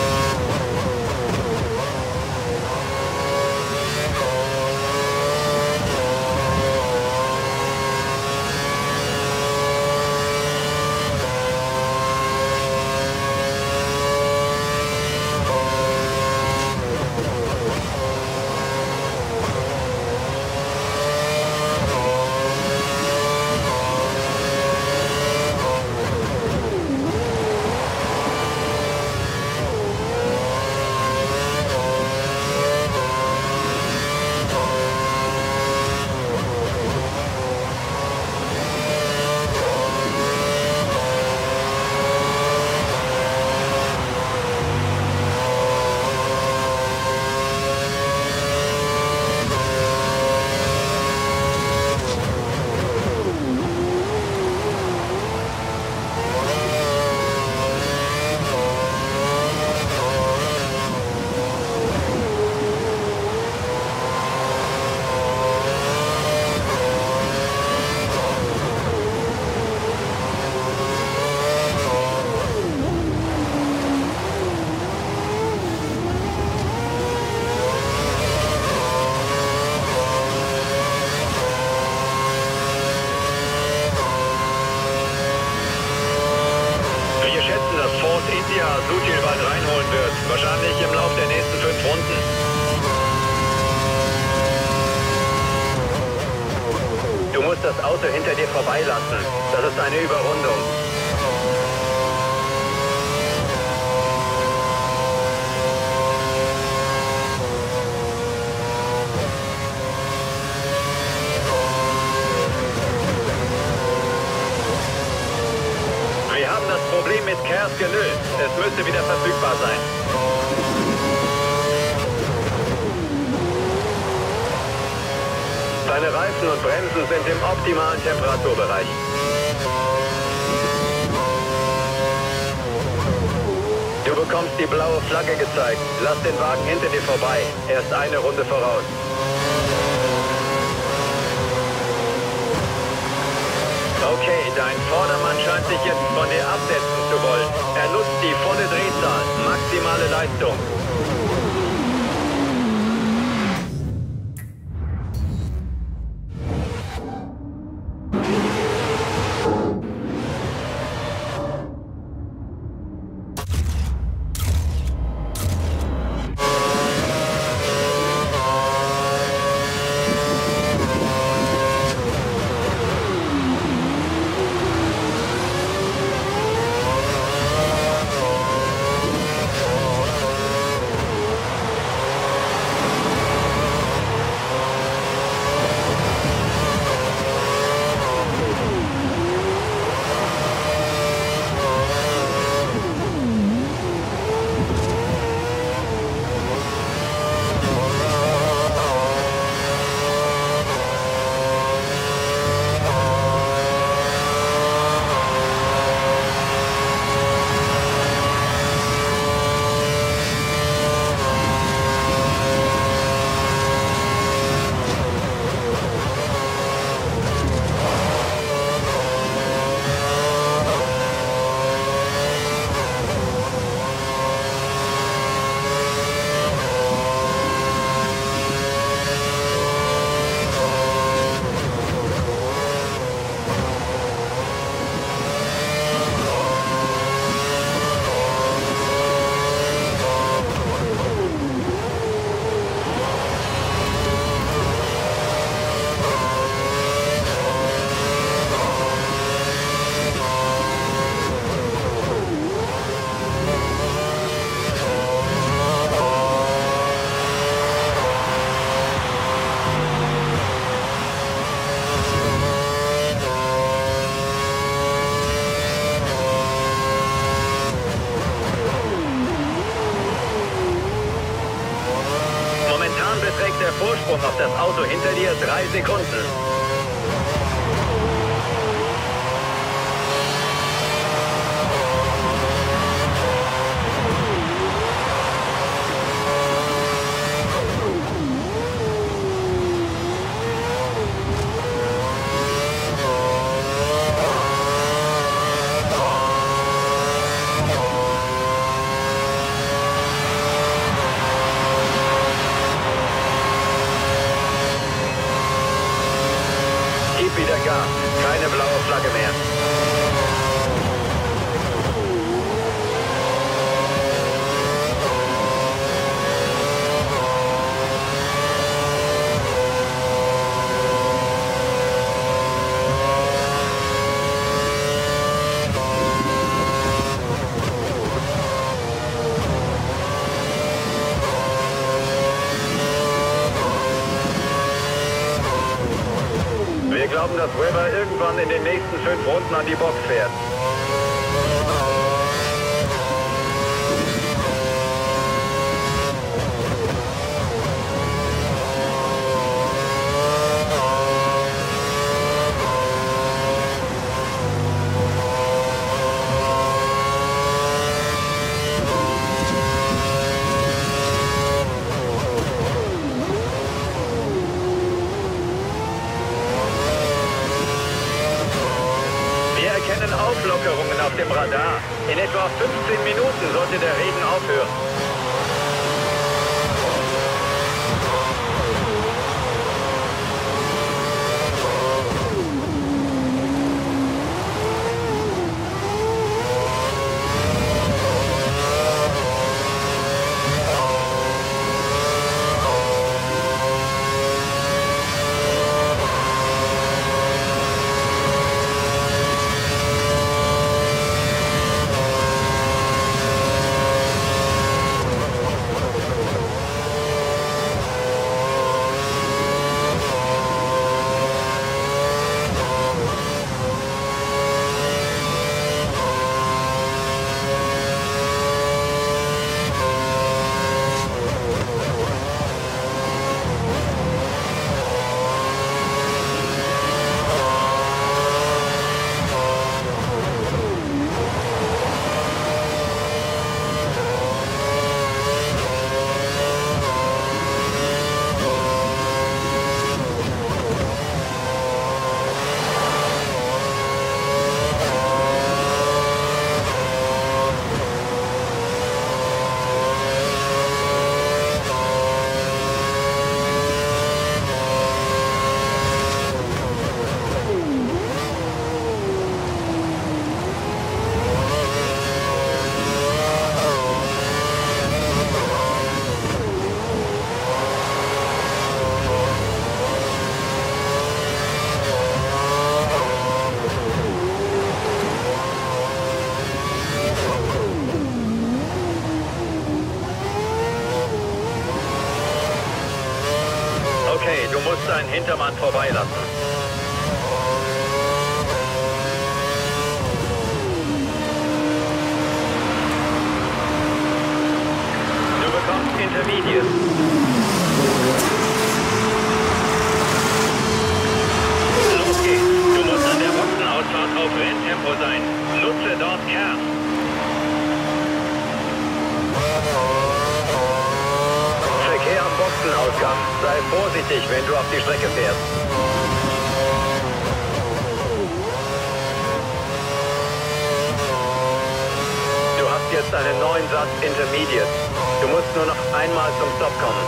India Sutil bald reinholen wird. Wahrscheinlich im Lauf der nächsten fünf Runden. Du musst das Auto hinter dir vorbeilassen. Das ist eine Überrundung. Wir haben das Problem mit Kers gelöst. Es müsste wieder verfügbar sein. Deine Reifen und Bremsen sind im optimalen Temperaturbereich. Du bekommst die blaue Flagge gezeigt. Lass den Wagen hinter dir vorbei. Er ist eine Runde voraus. Okay, dein Vordermann scheint sich jetzt von dir absetzen zu wollen. Er nutzt die volle Drehzahl, maximale Leistung. Vorsprung auf das Auto hinter dir drei Sekunden. Wieder Gas. Keine blaue Flagge mehr. Wir glauben, dass Webber irgendwann in den nächsten fünf Runden an die Box fährt. Auflockerungen auf dem Radar. In etwa fünfzehn Minuten sollte der Regen aufhören. Okay, du musst deinen Hintermann vorbeilassen. Du bekommst Intermediate. Los geht's. Du musst an der Boxenausfahrt auf Renntempo sein. Nutze dort Kern. Verkehr am Boxenausgang. Sei vorsichtig, wenn du auf die Strecke fährst. Du hast jetzt einen neuen Satz Intermediate. Du musst nur noch einmal zum Stop kommen.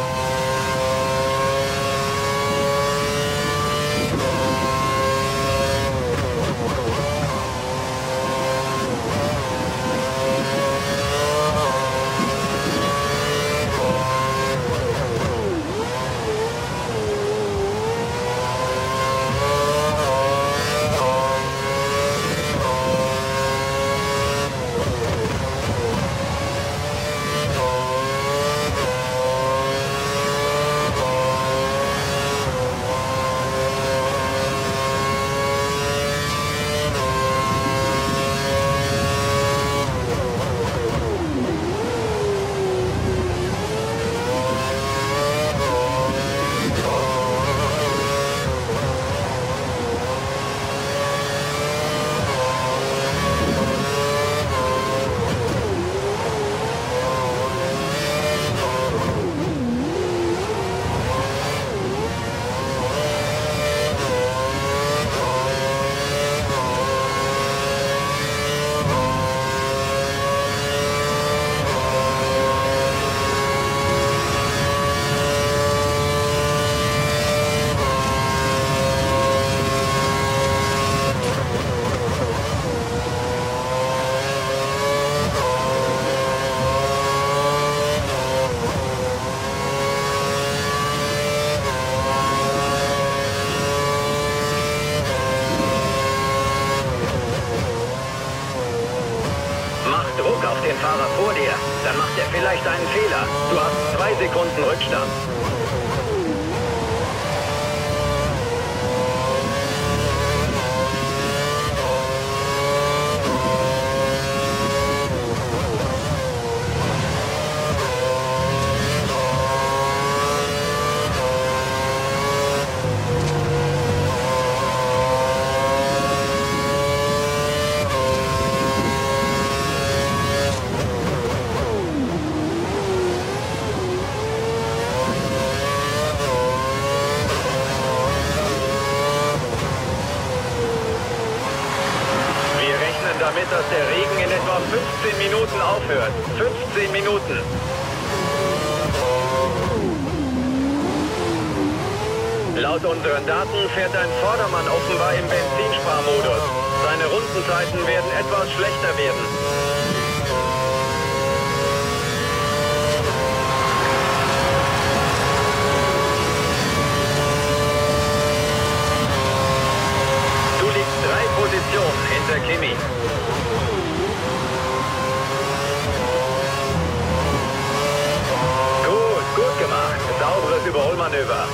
Fehler. Du hast zwei Sekunden Rückstand. Damit, dass der Regen in etwa fünfzehn Minuten aufhört. fünfzehn Minuten. Laut unseren Daten fährt ein Vordermann offenbar im Benzinsparmodus. Seine Rundenzeiten werden etwas schlechter werden. Du liegst drei Positionen hinter Kimi. Sauberes Überholmanöver.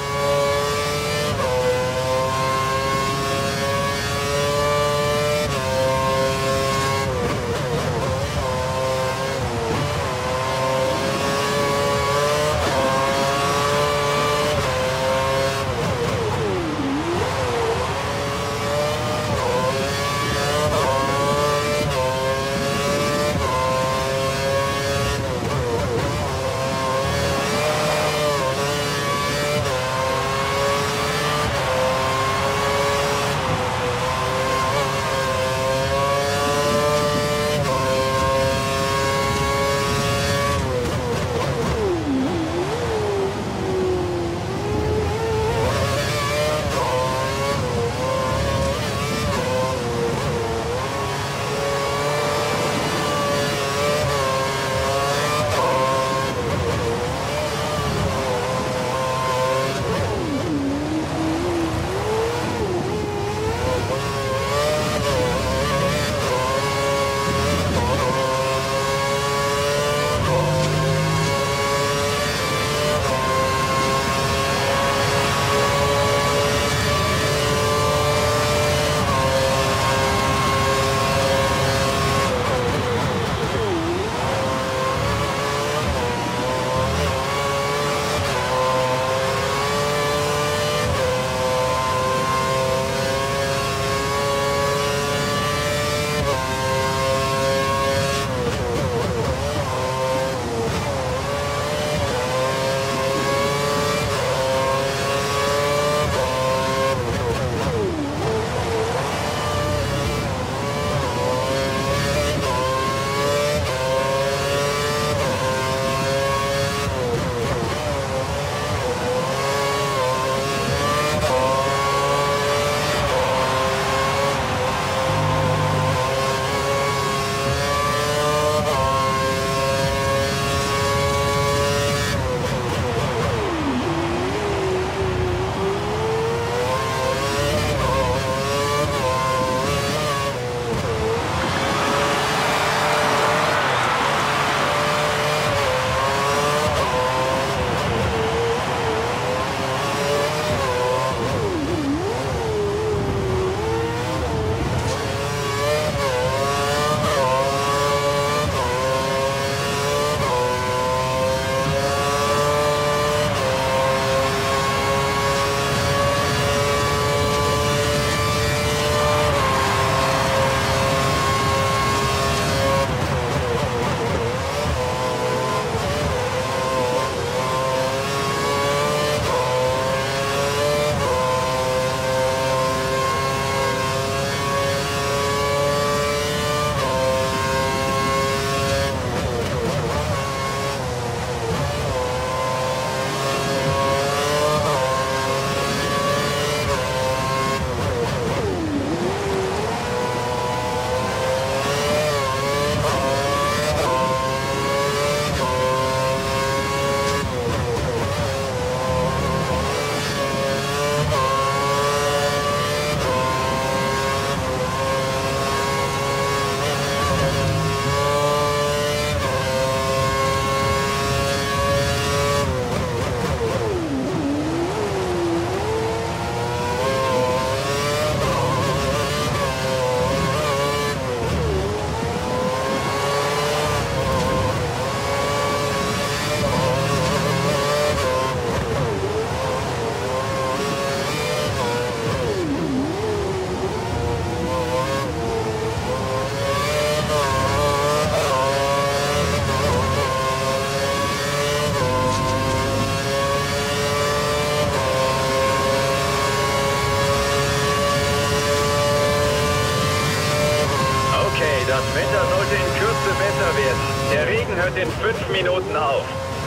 Wetter sollte in Kürze besser werden. Der Regen hört in fünf Minuten auf.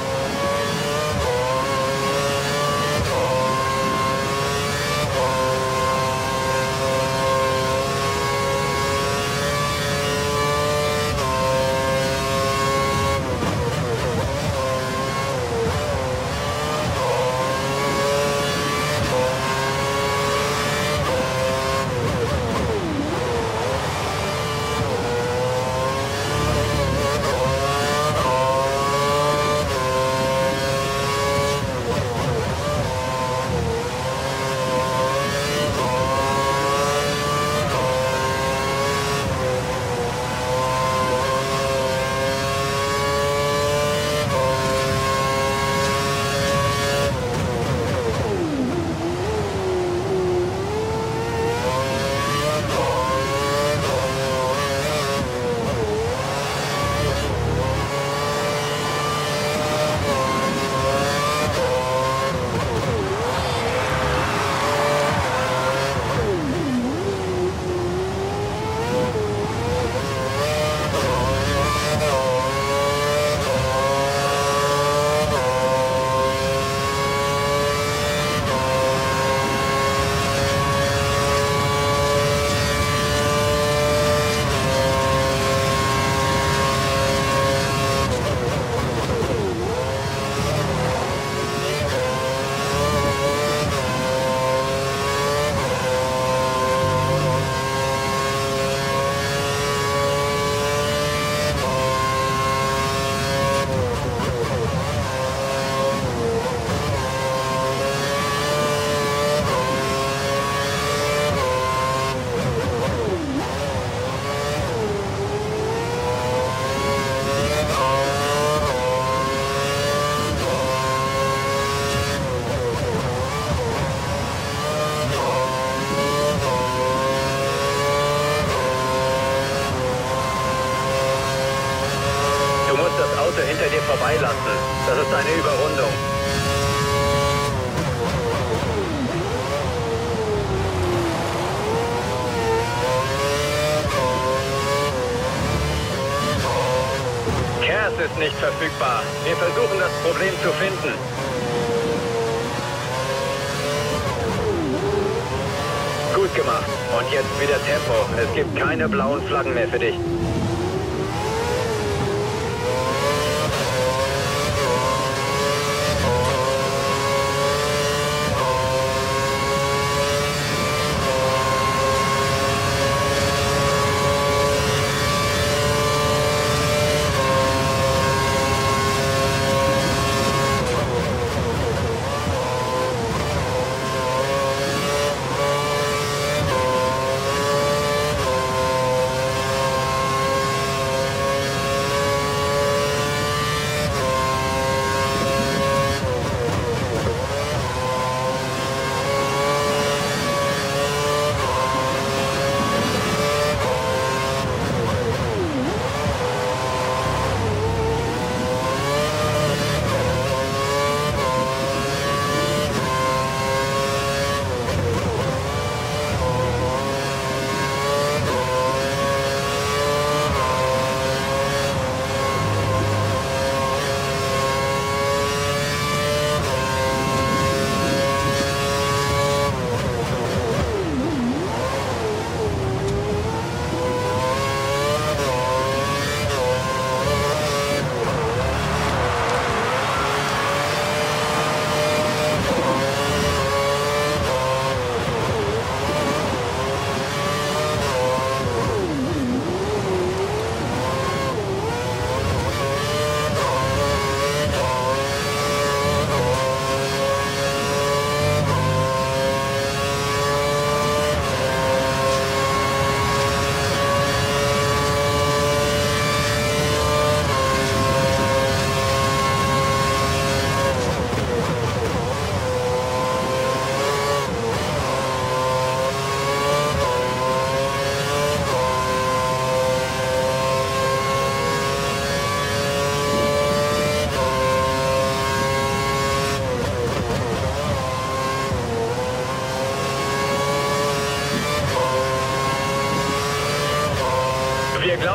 Hinter dir vorbeilassen. Das ist eine Überrundung. Cass ist nicht verfügbar. Wir versuchen, das Problem zu finden. Gut gemacht. Und jetzt wieder Tempo. Es gibt keine blauen Flaggen mehr für dich.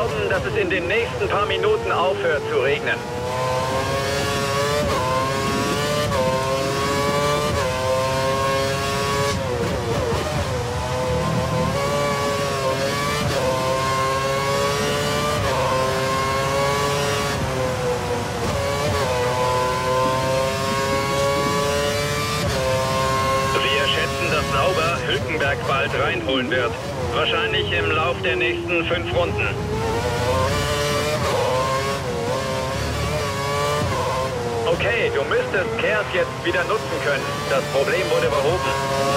glauben, dass es in den nächsten paar Minuten aufhört zu regnen. Sauber Hülkenberg bald reinholen wird. Wahrscheinlich im Lauf der nächsten fünf Runden. Okay, du müsstest Kehrt jetzt wieder nutzen können. Das Problem wurde behoben.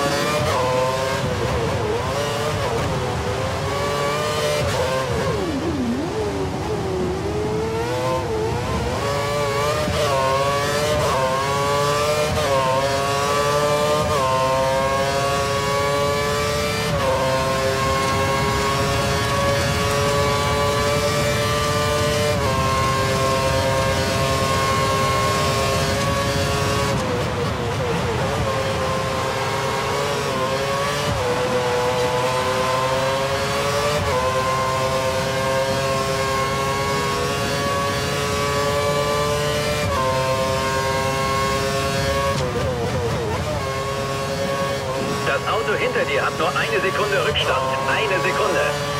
Das Auto hinter dir hat nur eine Sekunde Rückstand. Eine Sekunde.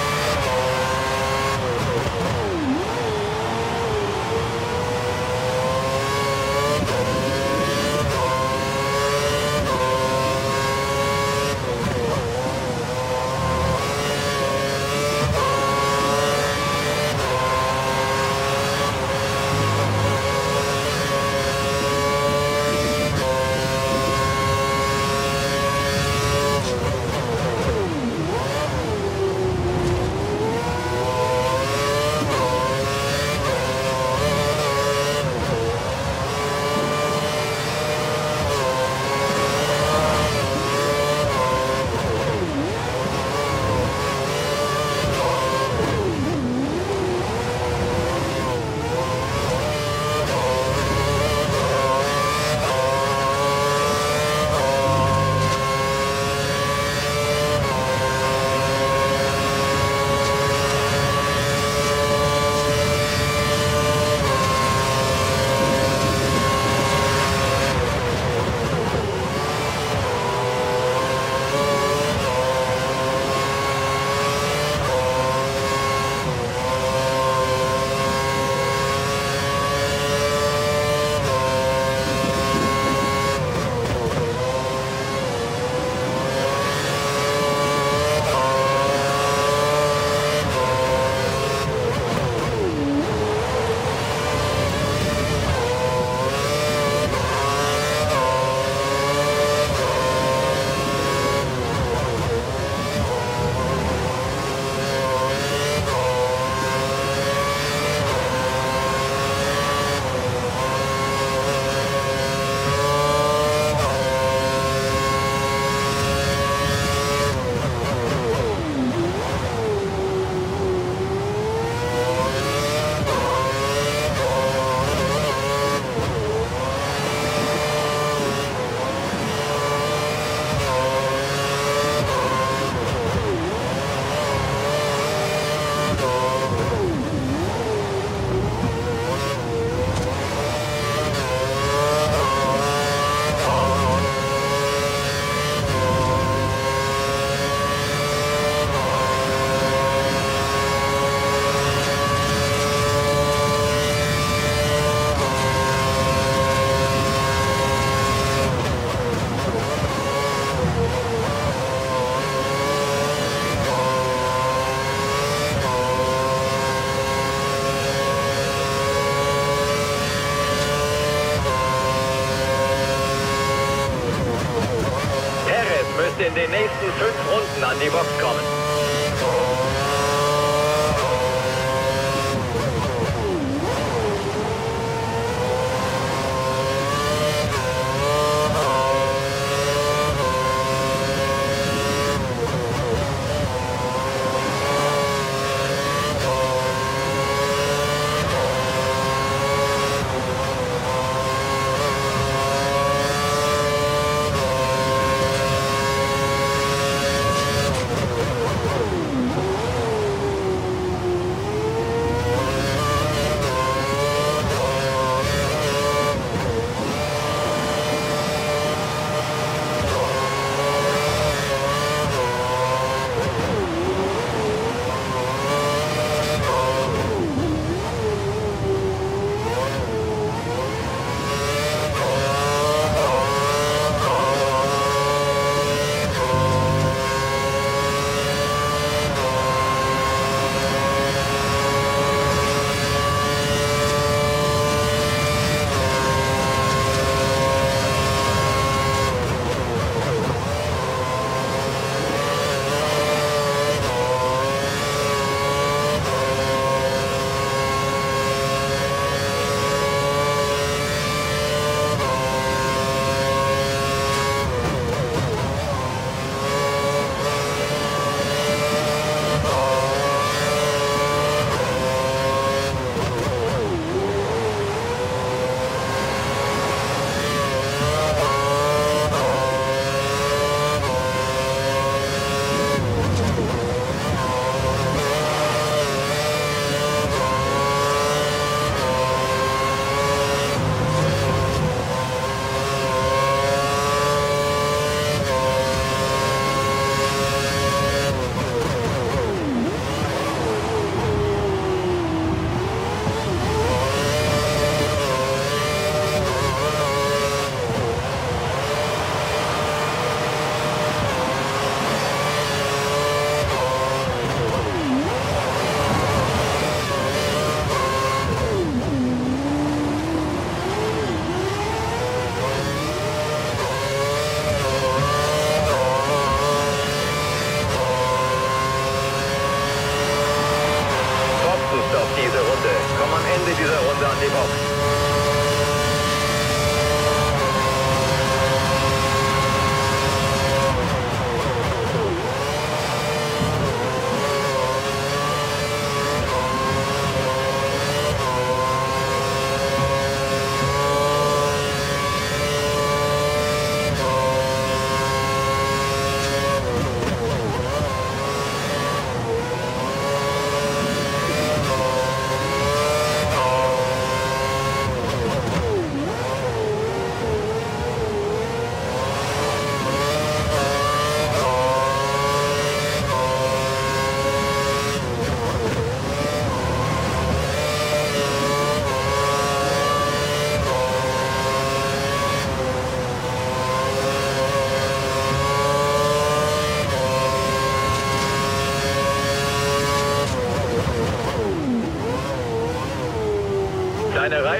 In den nächsten fünf Runden an die Box kommen.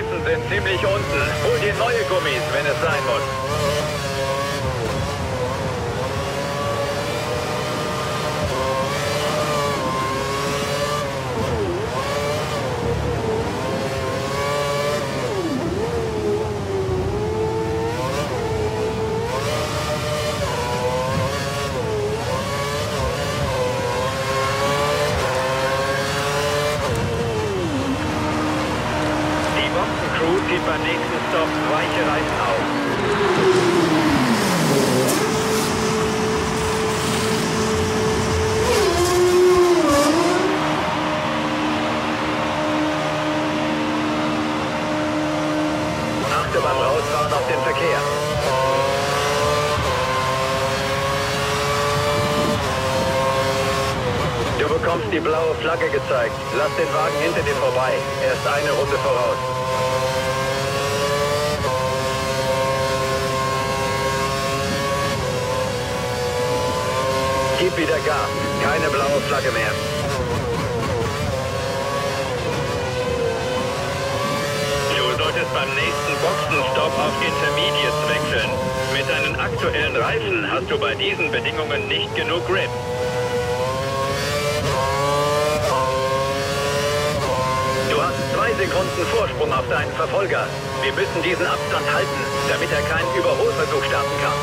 Reifen sind ziemlich unten. Hol dir neue Gummis, wenn es sein muss. Zieht beim nächsten Stop weiche Reifen auf. Achte beim Rausfahren auf den Verkehr. Du bekommst die blaue Flagge gezeigt. Lass den Wagen hinter dir vorbei. Er ist eine Runde voraus. Gib wieder Gas. Keine blaue Flagge mehr. Du solltest beim nächsten Boxenstopp auf Intermediates wechseln. Mit deinen aktuellen Reifen hast du bei diesen Bedingungen nicht genug Grip. Du hast zwei Sekunden Vorsprung auf deinen Verfolger. Wir müssen diesen Abstand halten, damit er keinen Überholversuch starten kann.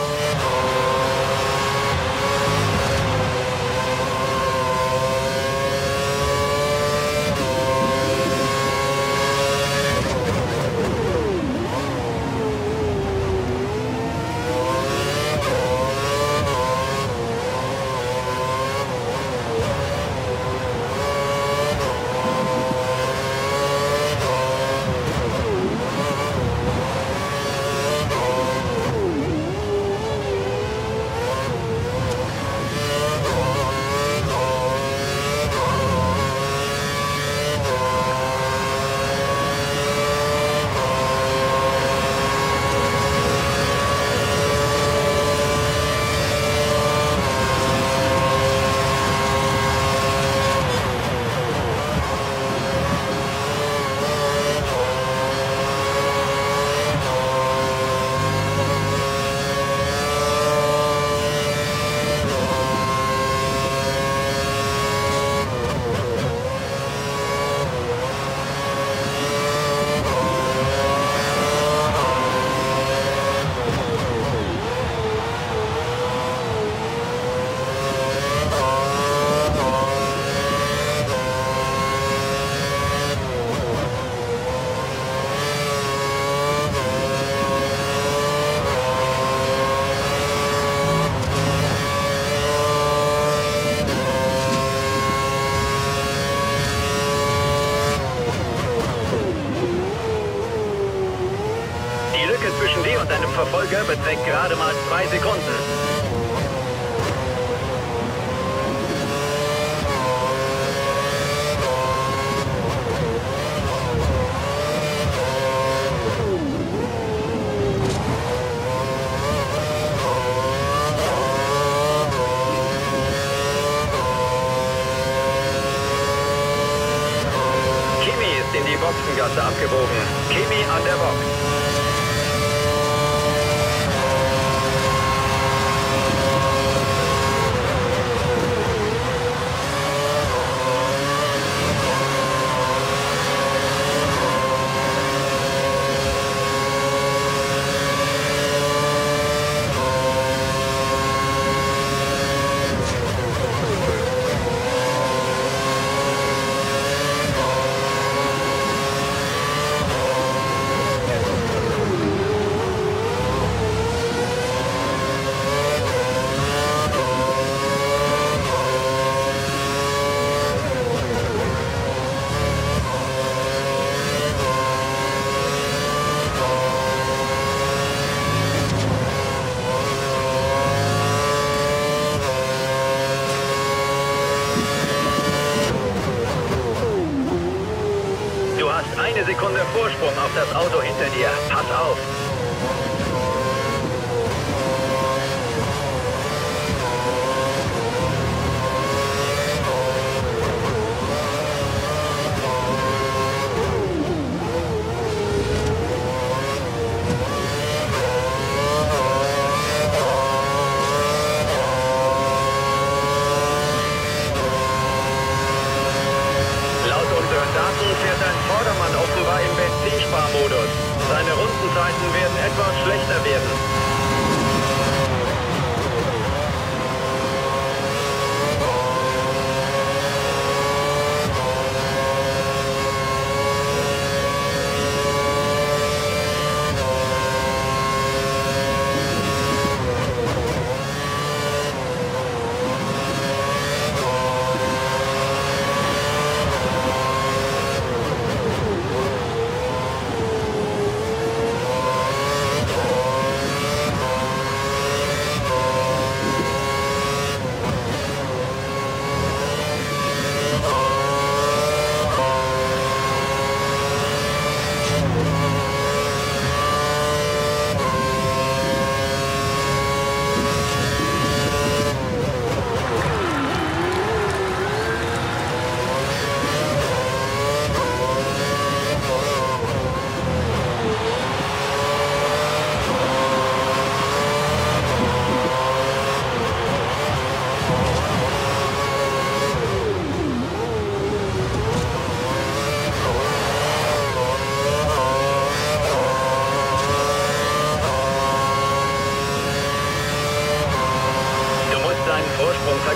Zwischen dir und deinem Verfolger beträgt gerade mal zwei Sekunden. Kimi ist in die Boxengasse abgebogen. Kimi an der Box. Eine Sekunde Vorsprung auf das Auto hinter dir. Pass auf!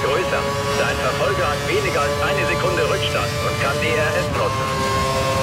vergrößern. Dein Verfolger hat weniger als eine Sekunde Rückstand und kann D R S nutzen.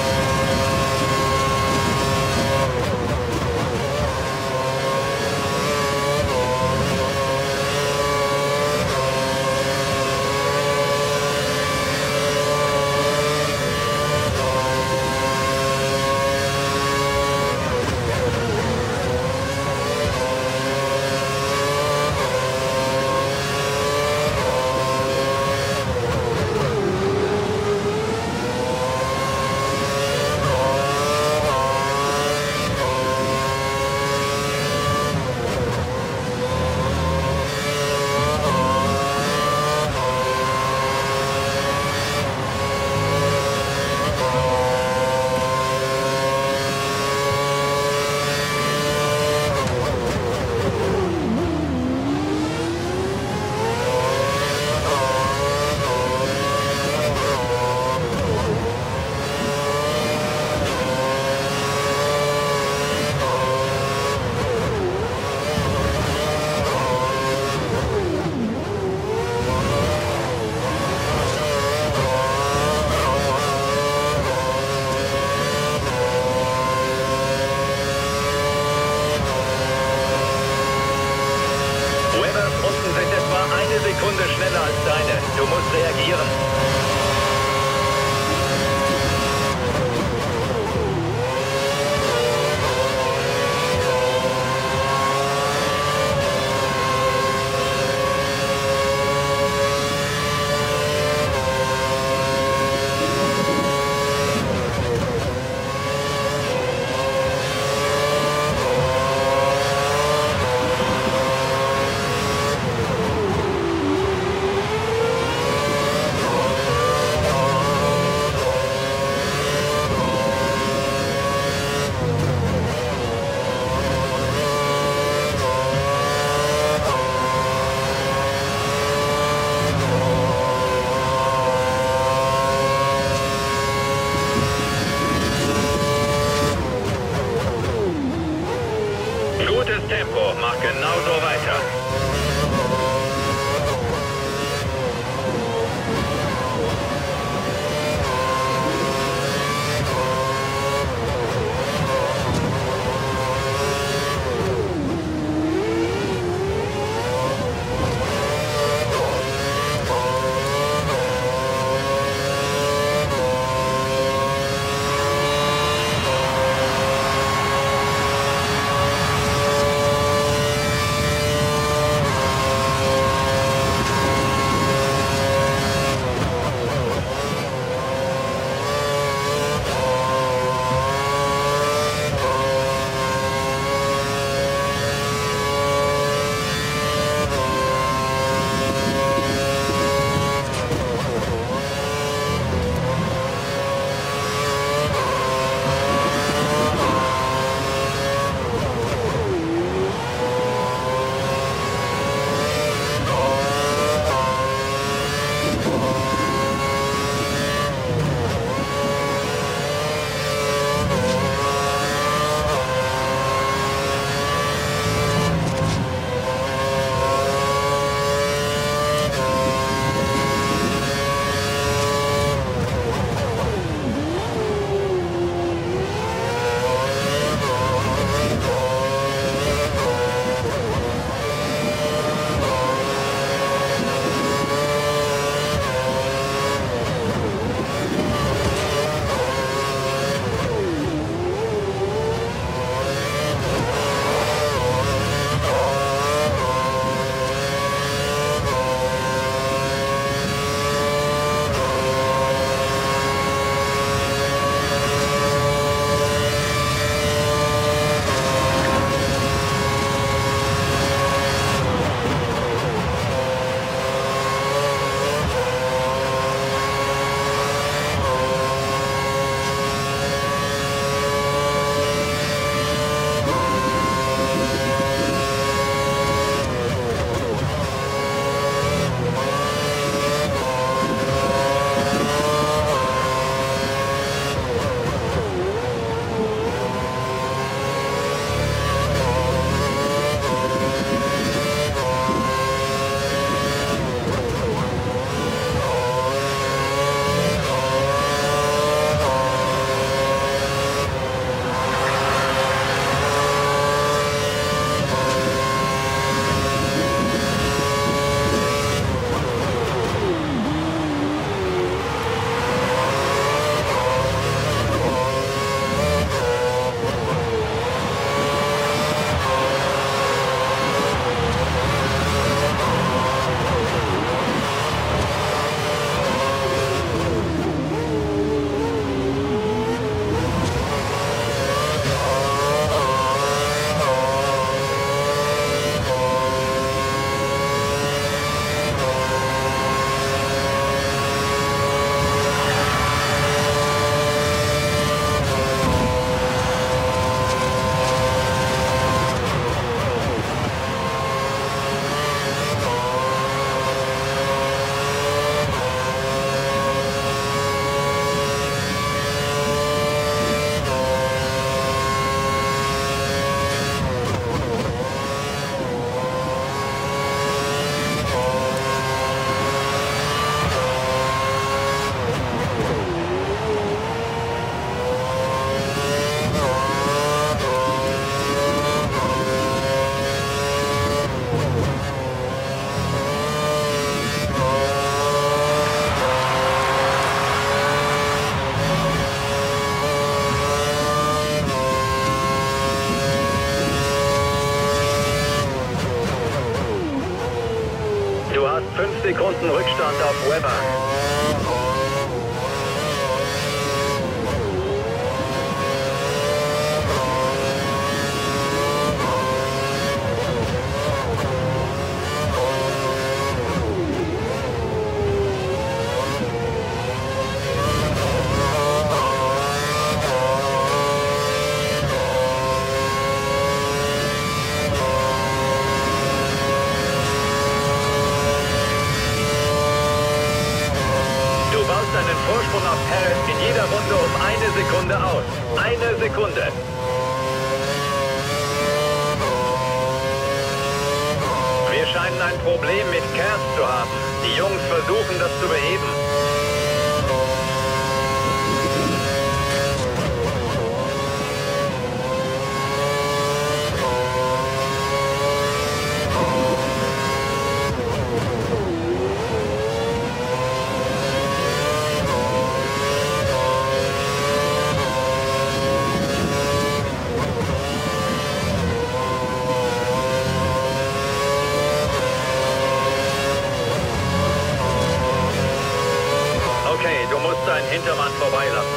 Sekunde schneller als deine. Du musst reagieren. Gutes Tempo, mach genauso weiter. hast fünf Sekunden Rückstand auf Webber. Deinen Vorsprung auf Harris in jeder Runde um eine Sekunde aus. Eine Sekunde. Wir scheinen ein Problem mit Kerz zu haben. Die Jungs versuchen, das zu beheben. Okay, du musst deinen Hintermann vorbeilassen.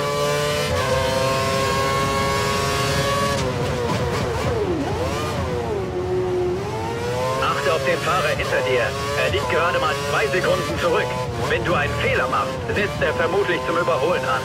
Achte auf den Fahrer hinter dir. Er liegt gerade mal zwei Sekunden zurück. Wenn du einen Fehler machst, setzt er vermutlich zum Überholen an.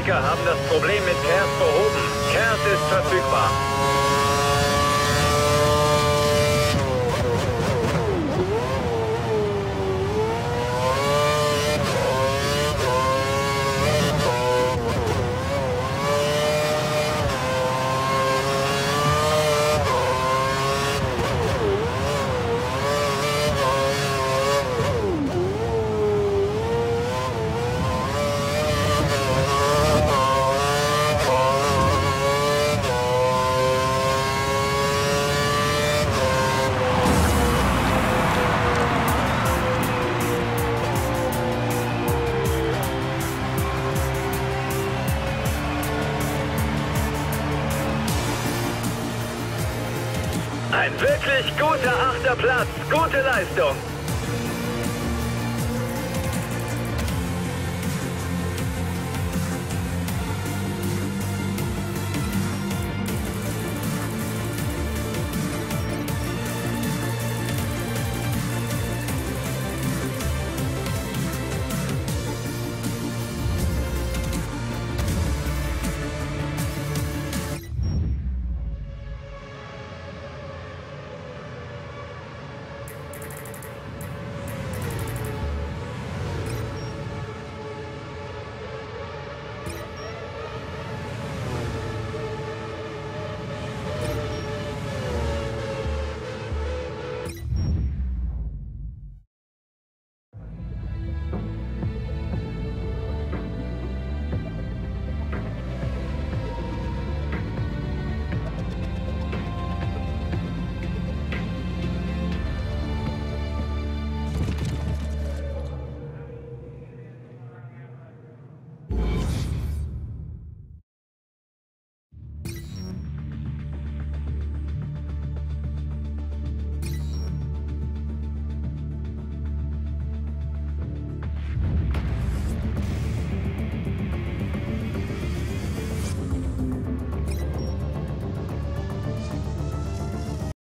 Techniker haben das Problem mit C A R S behoben. C A R S ist verfügbar. Ein wirklich guter achter Platz. Gute Leistung.